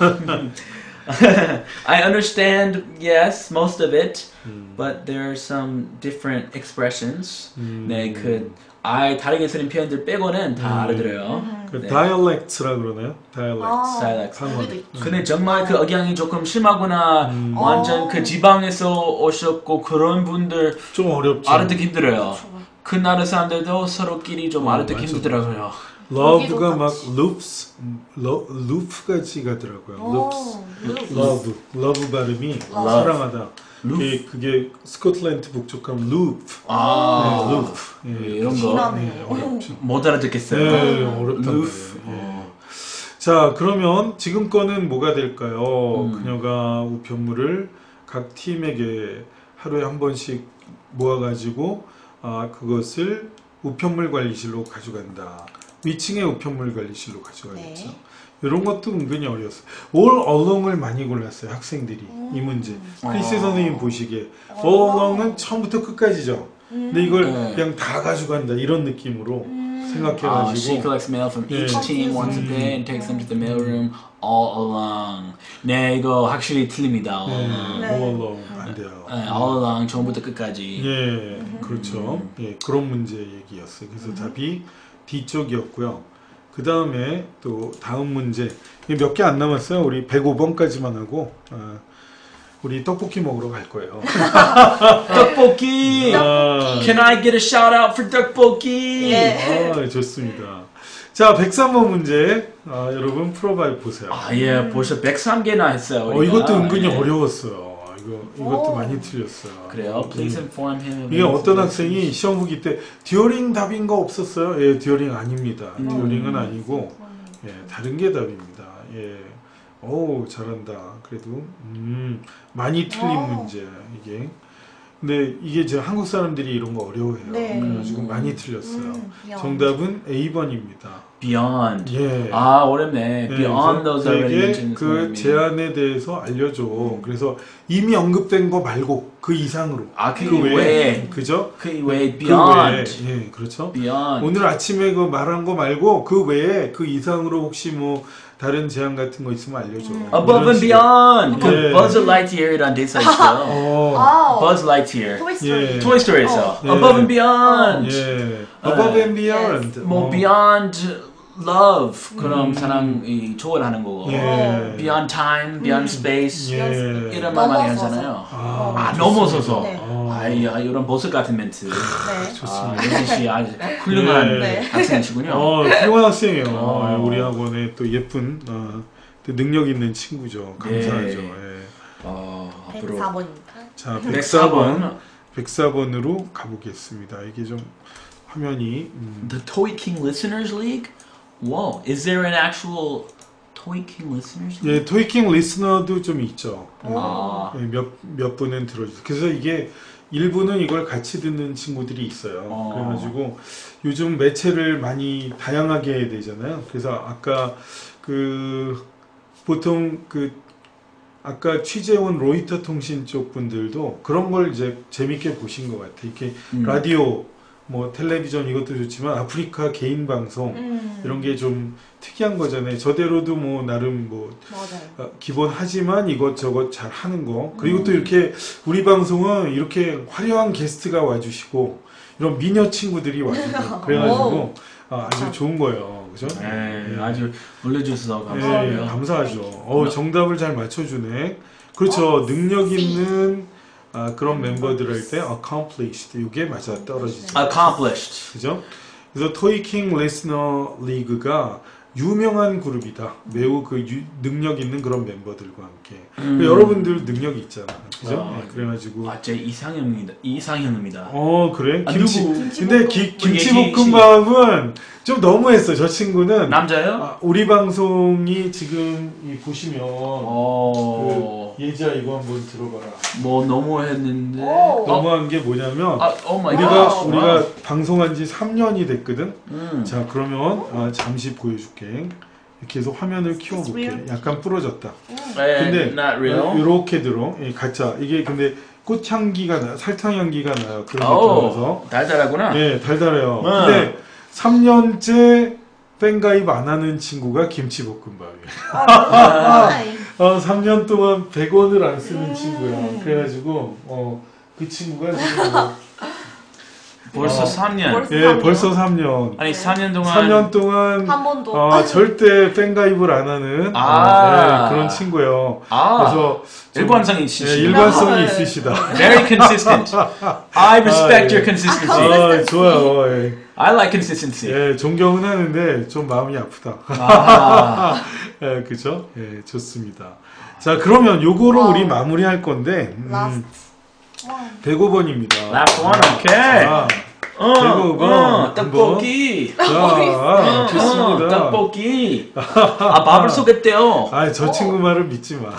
I understand, yes, most of it, 음. but there are some different expressions. 음. 네, 그 I 다르게 쓰는 표현들 빼고는 다 음. 알아들어요. 그 네. dialect라 그러나요? dialect. 아, dialect. 우리도 있죠. 근데 정말 그 억양이 조금 심하거나 음. 완전 어. 그 지방에서 오셨고 그런 분들 좀 어렵죠. 알아듣기 힘들어요. 그렇죠. 그 나라 사람들도 서로끼리 좀 어, 알아듣기 맞아. 힘들더라고요. love가 막 같이. loops, 로, loop까지 가더라고요. loops. 루 love, love 발음이 Love. 사랑하다. Loop. 그게, 그게 스코틀랜드 북쪽하면 loop. 아, 네, loop. 예, 이런 거 신하네. 네, 어렵죠. 못 알아듣겠어요. 네, 어렵단 Loop. 말이에요. 예. 어. 자, 그러면 지금 거는 뭐가 될까요? 음. 그녀가 우편물을 각 팀에게 하루에 한 번씩 모아가지고 아, 그것을 우편물 관리실로 가져간다. 위층의 우편물 관리실로 가져가겠죠. 네. 이런 것도 은근히 어려웠어요. all along을 많이 골랐어요, 학생들이. 음. 이 문제. 크리스 어. 선생님 보시기에 어. all along은 처음부터 끝까지죠. 근데 이걸 네. 그냥 다 가져간다 이런 느낌으로 음. Uh, she 생각해가지고 collects mail from each 네. team once a day and takes them to the mailroom all along. 네, 이거 확실히 틀립니다. All 네, along. 네. all along 안 돼요. 네, all along 처음부터 끝까지. 예, 그렇죠. 예, 그런 문제 얘기였어요. 그래서 답이 D쪽이었고요. 그 다음에 또 다음 문제 몇 개 안 남았어요. 우리 백오 번까지만 하고 아, 우리 떡볶이 먹으러 갈 거예요. 떡볶이. 아, Can I get a shout out for 떡볶이? 예. 아, 좋습니다. 자, 백삼 번 문제 아, 여러분 풀어봐 보세요. 아, 예, 벌써 백삼 개나 했어요. 어, 우리가. 이것도 은근히 예. 어려웠어요. 이거 이것도 오. 많이 틀렸어요. 그래요. Please inform him. of 이게 his 어떤 decision. 학생이 시험 후기 때 듀어링 답인 거 없었어요? 예, 듀어링 아닙니다. 음. 듀어링은 아니고 예, 다른 게 답입니다. 예, 오 잘한다. 그래도 음, 많이 틀린 오. 문제 이게. 근데 이게 제 한국 사람들이 이런 거 어려워해요. 네. 그래가지고 많이 틀렸어요. 음, 귀여워. 정답은 A 번입니다. Beyond. 예. 아, 어렵네. 네, Beyond those already 되게 mentioned. 그 사람이. 제안에 대해서 알려줘. 그래서 이미 언급된 거 말고 그 이상으로. 아, 그 그 외에, 외에. 그죠? 그 외에 그 Beyond. 외에, 예, 그렇죠. Beyond. 오늘 아침에 그 말한 거 말고 그 외에 그 이상으로 혹시 뭐 다른 제안 같은 거 있으면 알려줘. Above 이런 and 식으로. Beyond. 그 네. Buzz Lightyear이란 대사 있어요. 어, 아, Buzz Lightyear. 토이 스토리. 예. Toy Story에서 어. 예. Above and Beyond. 예. Above 네. and Beyond. 뭐 어. Beyond Love 그런 사랑이 초월하는 거고. 예. Beyond Time, Beyond Space 예. 이런 말 많이 넘어서서. 하잖아요. 아, 아, 좋습니다. 넘어서서. 네. 어. 아, 이- 아, 이런 버스 같은 멘트. 네. 아, 좋습니다. 영진 씨 아주 훌륭한 네. 학생이시군요. 어, 훌륭한 학생이에요. 어. 예, 우리 학원에 또 예쁜 어, 또 능력 있는 친구죠. 감사하죠. 네. 예. 어, 앞으로 백사 번입니다. 자, 백사 백사 번. 번. 백사 번으로 가보겠습니다. 이게 좀 화면이 음, The Toy King Listeners League? Whoa, is there an actual Toy King Listeners League? 예, 토이킹 리스너도 좀 있죠. 아, 예, 몇, 몇 분은 들어주세요. 그래서 이게 일부는 이걸 같이 듣는 친구들이 있어요. 어. 그래가지고 요즘 매체를 많이 다양하게 해야 되잖아요. 그래서 아까 그 보통 그 아까 취재원 로이터 통신 쪽 분들도 그런 걸 이제 재밌게 보신 것 같아. 이렇게 음. 라디오, 뭐 텔레비전 이것도 좋지만 아프리카 개인 방송 음. 이런 게 좀 특이한 거잖아요. 저대로도 뭐 나름 뭐 맞아요. 어, 기본하지만 이것저것 잘 하는 거. 그리고 또 이렇게 우리 방송은 이렇게 화려한 게스트가 와주시고 이런 미녀 친구들이 와주고 그래가지고 아, 아주 좋은 거예요. 그죠? 네, 아주 올려주셔서 네, 감사해요. 감사하죠. 어, 정답을 잘 맞춰주네. 그렇죠. 능력 C. 있는 아, 그런 멤버들 할 때 accomplished 이게 맞아 떨어지죠. Accomplished. 그죠? 그래서 토이킹 리스너 리그가 유명한 그룹이다. 매우 그 유- 능력 있는 그런 멤버들과 함께. 음. 여러분들 능력이 있잖아. 그죠? 아, 네, 그래가지고. 아, 제 이상형입니다. 이상형입니다. 어, 그래? 아, 김치. 누구? 근데 기, 얘기- 김치볶음밥은 좀 너무했어. 저 친구는. 남자요? 아, 우리 방송이 지금 이 보시면. 어, 그 예지야 이거 한번 들어봐라. 뭐 너무 했는데. 오. 어, 너무한 게 뭐냐면. 아, 오 마이 우리가, 갓. 우리가 방송한 지 삼 년이 됐거든? 음. 자, 그러면 아, 잠시 보여줄게. 이렇게 해서 화면을 키워볼게. real? 약간 부러졌다. 근데 근데 not real. 이렇게 들어. 예, 가짜. 이게 근데 꽃향기가 나, 설탕 향기가 나요. 그런 게 오, 들어서. 달달하구나. 예, 달달해요. 음. 근데 삼 년째 팬가입 안 하는 친구가 김치볶음밥이에요. 아, 어, 삼 년 동안 백 원을 안 쓰는 음. 친구야. 그래가지고 어, 그 친구가 지금 뭐, 벌써 어. 삼 년. 벌써- 예, 삼 년? 벌써 삼 년. 아니 삼 년 동안. 삼 년 동안 한 번도. 어, 절대 팬가입을 안 하는 아. 어, 예, 그런 친구예요. 아, 그래서 좀- 일관성이 예, 있으시네. 일관성이 네. 있으시다. Very consistent. I respect 아, 예. your consistency. 아, 좋아요. 예. I like consistency. 예, 존경은 하는데 좀 마음이 아프다. 아, 예, 그죠? 예, 좋습니다. 자, 그러면 요거로 와우. 우리 마무리할 건데 음, Last one. 백오 번입니다. last one, okay. 자, 어, 대구, 어, 한번. 떡볶이. 자, 어, 좋습니다. 떡볶이. 아, 밥을 쏘겠대요. 아, 저 친구 말을 믿지 마.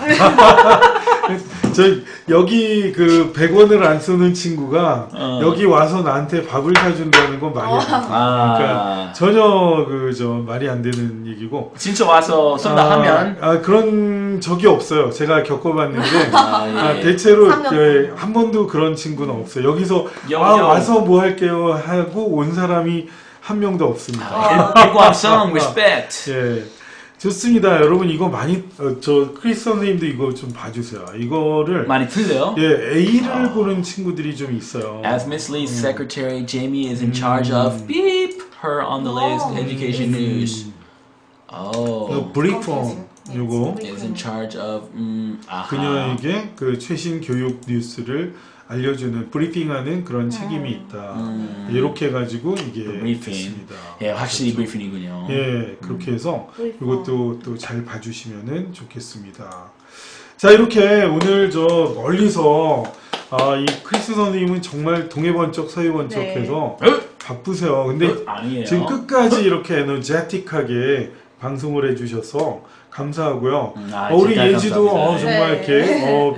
저 여기 그 백 원을 안 쓰는 친구가 어. 여기 와서 나한테 밥을 사준다는 건 말이 안 돼. 아, 그러니까 전혀 그 저 말이 안 되는 얘기고. 진짜 와서 쏜다 아, 하면. 아, 그런 적이 없어요. 제가 겪어봤는데 아, 아, 예. 대체로 삼 년 예, 동안. 한 번도 그런 친구는 없어요. 여기서 여, 아, 여. 와서 뭐 할게요 하고 온 사람이 한 명도 없습니다. 일- 일관성, respect. 예, 좋습니다. 여러분 이거 많이 어, 저 크리스 선생님도 이거 좀 봐주세요. 이거를 많이 틀려요. 예 A를 고른 친구들이 좀 있어요. As Miss Lee's secretary, Jamie is in charge of beep her on the latest Oh. education news. Oh, 그 브리폼 Confusing. 요거 Yes. is in charge of 음, 아하. 그녀에게 그 최신 교육 뉴스를 알려주는 브리핑하는 그런 책임이 있다. 음. 이렇게 해가지고 이게 브리핑. 됐습니다. 예, 확실히 그렇죠. 브리핑이군요. 예, 그렇게 해서 브리핑. 이것도 또 잘 봐주시면은 좋겠습니다. 자, 이렇게 오늘 저 멀리서 아, 이 크리스 선생님은 정말 동해번쩍 서해번쩍해서 네. 바쁘세요. 근데 어, 아니에요. 지금 끝까지 이렇게 에너제틱하게 방송을 해주셔서 감사하고요. 음, 아, 어, 우리 진짜 예지도 감사합니다. 어, 정말 네. 이렇게 어,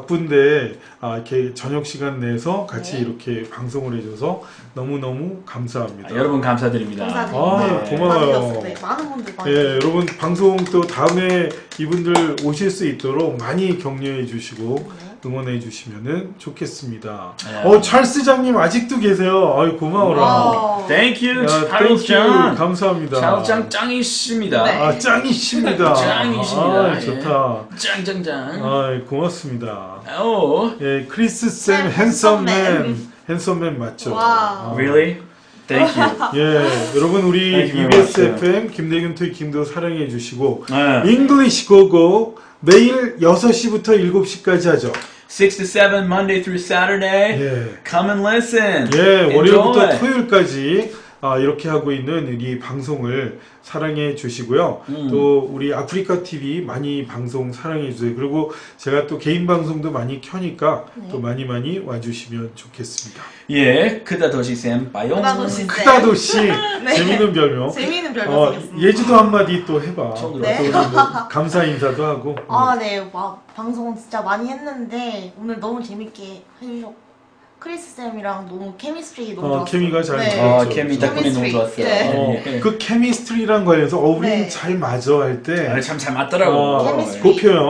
바쁜데 아, 이렇게 저녁 시간 내서 같이 네. 이렇게 방송을 해줘서 너무 너무 감사합니다. 아, 여러분 감사드립니다. 감사드립니다. 아, 네. 고마워요. 많이 네, 많은 분들 많이. 예, 여러분 방송 또 다음에 이분들 오실 수 있도록 많이 격려해 주시고 응원해 주시면은 좋겠습니다. 네. 어, 찰스장님 아직도 계세요. 아유 고마워라. 와우. Thank you, 야, 찰스 thank you. 장. 감사합니다. 찰스 장 짱이십니다. 네. 아, 짱이십니다. 짱이십니다. 아, 예. 좋다. 짱짱짱. 아, 고맙습니다. 오, 예, 크리스 쌤 쌤, 핸섬맨. 핸섬맨. 핸섬맨 맞죠? 와우. 아. really? Thank you. 예, 여러분 우리 Thank you very 이비에스 much. 에프엠 김대균 토익킴도 사랑해 주시고 네. 잉글리시 고고 매일 여섯 시부터 일곱 시까지 하죠. six to seven Monday through Saturday. 예. Come and listen. 예, 월요일부터 Enjoy. 토요일까지 아, 이렇게 하고 있는 이 방송을 사랑해 주시고요. 음. 또 우리 아프리카 티비 많이 방송 사랑해 주세요. 그리고 제가 또 개인 방송도 많이 켜니까 네. 또 많이 많이 와주시면 좋겠습니다. 예, 크다 도시 쌤 빠용. 크다 도시. 크다도씨 네. 재밌는 별명. 재미있는 어, 별명 쓰겠습니다. 예지도 한마디 또 해봐. 처음 네. 또 우리 뭐 감사 인사도 하고. 아, 네. 와, 방송 진짜 많이 했는데 오늘 너무 재밌게 해주셨고 크리스 쌤이랑 너무 케미스트리 너무 어, 좋았어요. 케미가 잘 네. 맞아요. 아, 케미 덕분에 너무 Chemistry. 좋았어요. 네. 어, 예. 그 케미스트리랑 관련해서 어, 우리 네. 잘 맞아 할 때 아, 참 잘 맞더라고. 어, Chemistry. 그 표현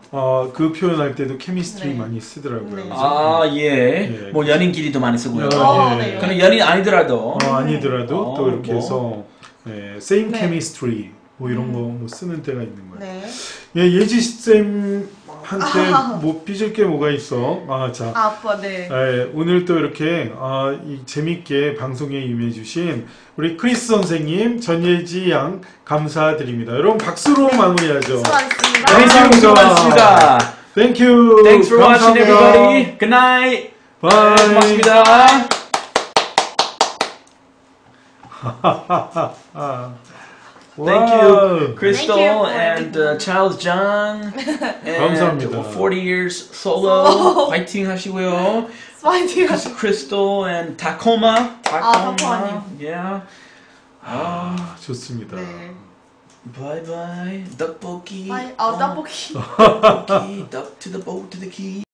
어, 그 표현할 때도 케미스트리 네. 많이 쓰더라고요. 네. 그래서 아, 예. 예. 뭐 연인끼리도 많이 쓰고요. 어, 예. 네. 그런 연인 아니더라도 어, 아니더라도 어, 또 이렇게 뭐. 해서 예, same 네. chemistry 뭐 이런 거 뭐 쓰는 때가 있는 거예요. 네. 예, 예지 쌤한테 뭐 삐질 게 뭐가 있어? 아, 자. 아빠, 네. 예, 오늘 또 이렇게 아, 이 재밌게 방송에 임해주신 우리 크리스 선생님, 전예지 양 감사드립니다. 여러분 박수로 마무리하죠. 수고하셨습니다. 감사합니다. 수고하셨습니다. Thank you. Thanks for watching, 감사합니다. everybody. Good night. Bye. 네, 고맙습니다. Thank you, Crystal Thank you for and uh, Charles John. And 감사합니다. forty years solo. 화이팅 하시고요. 파이팅. Crystal and Tacoma. Tacoma. Tacoma. Yeah. 아, 좋습니다. 네. bye bye. 떡볶이. 파이, 아, 떡볶이. 떡볶이. Duck to the boat to the key.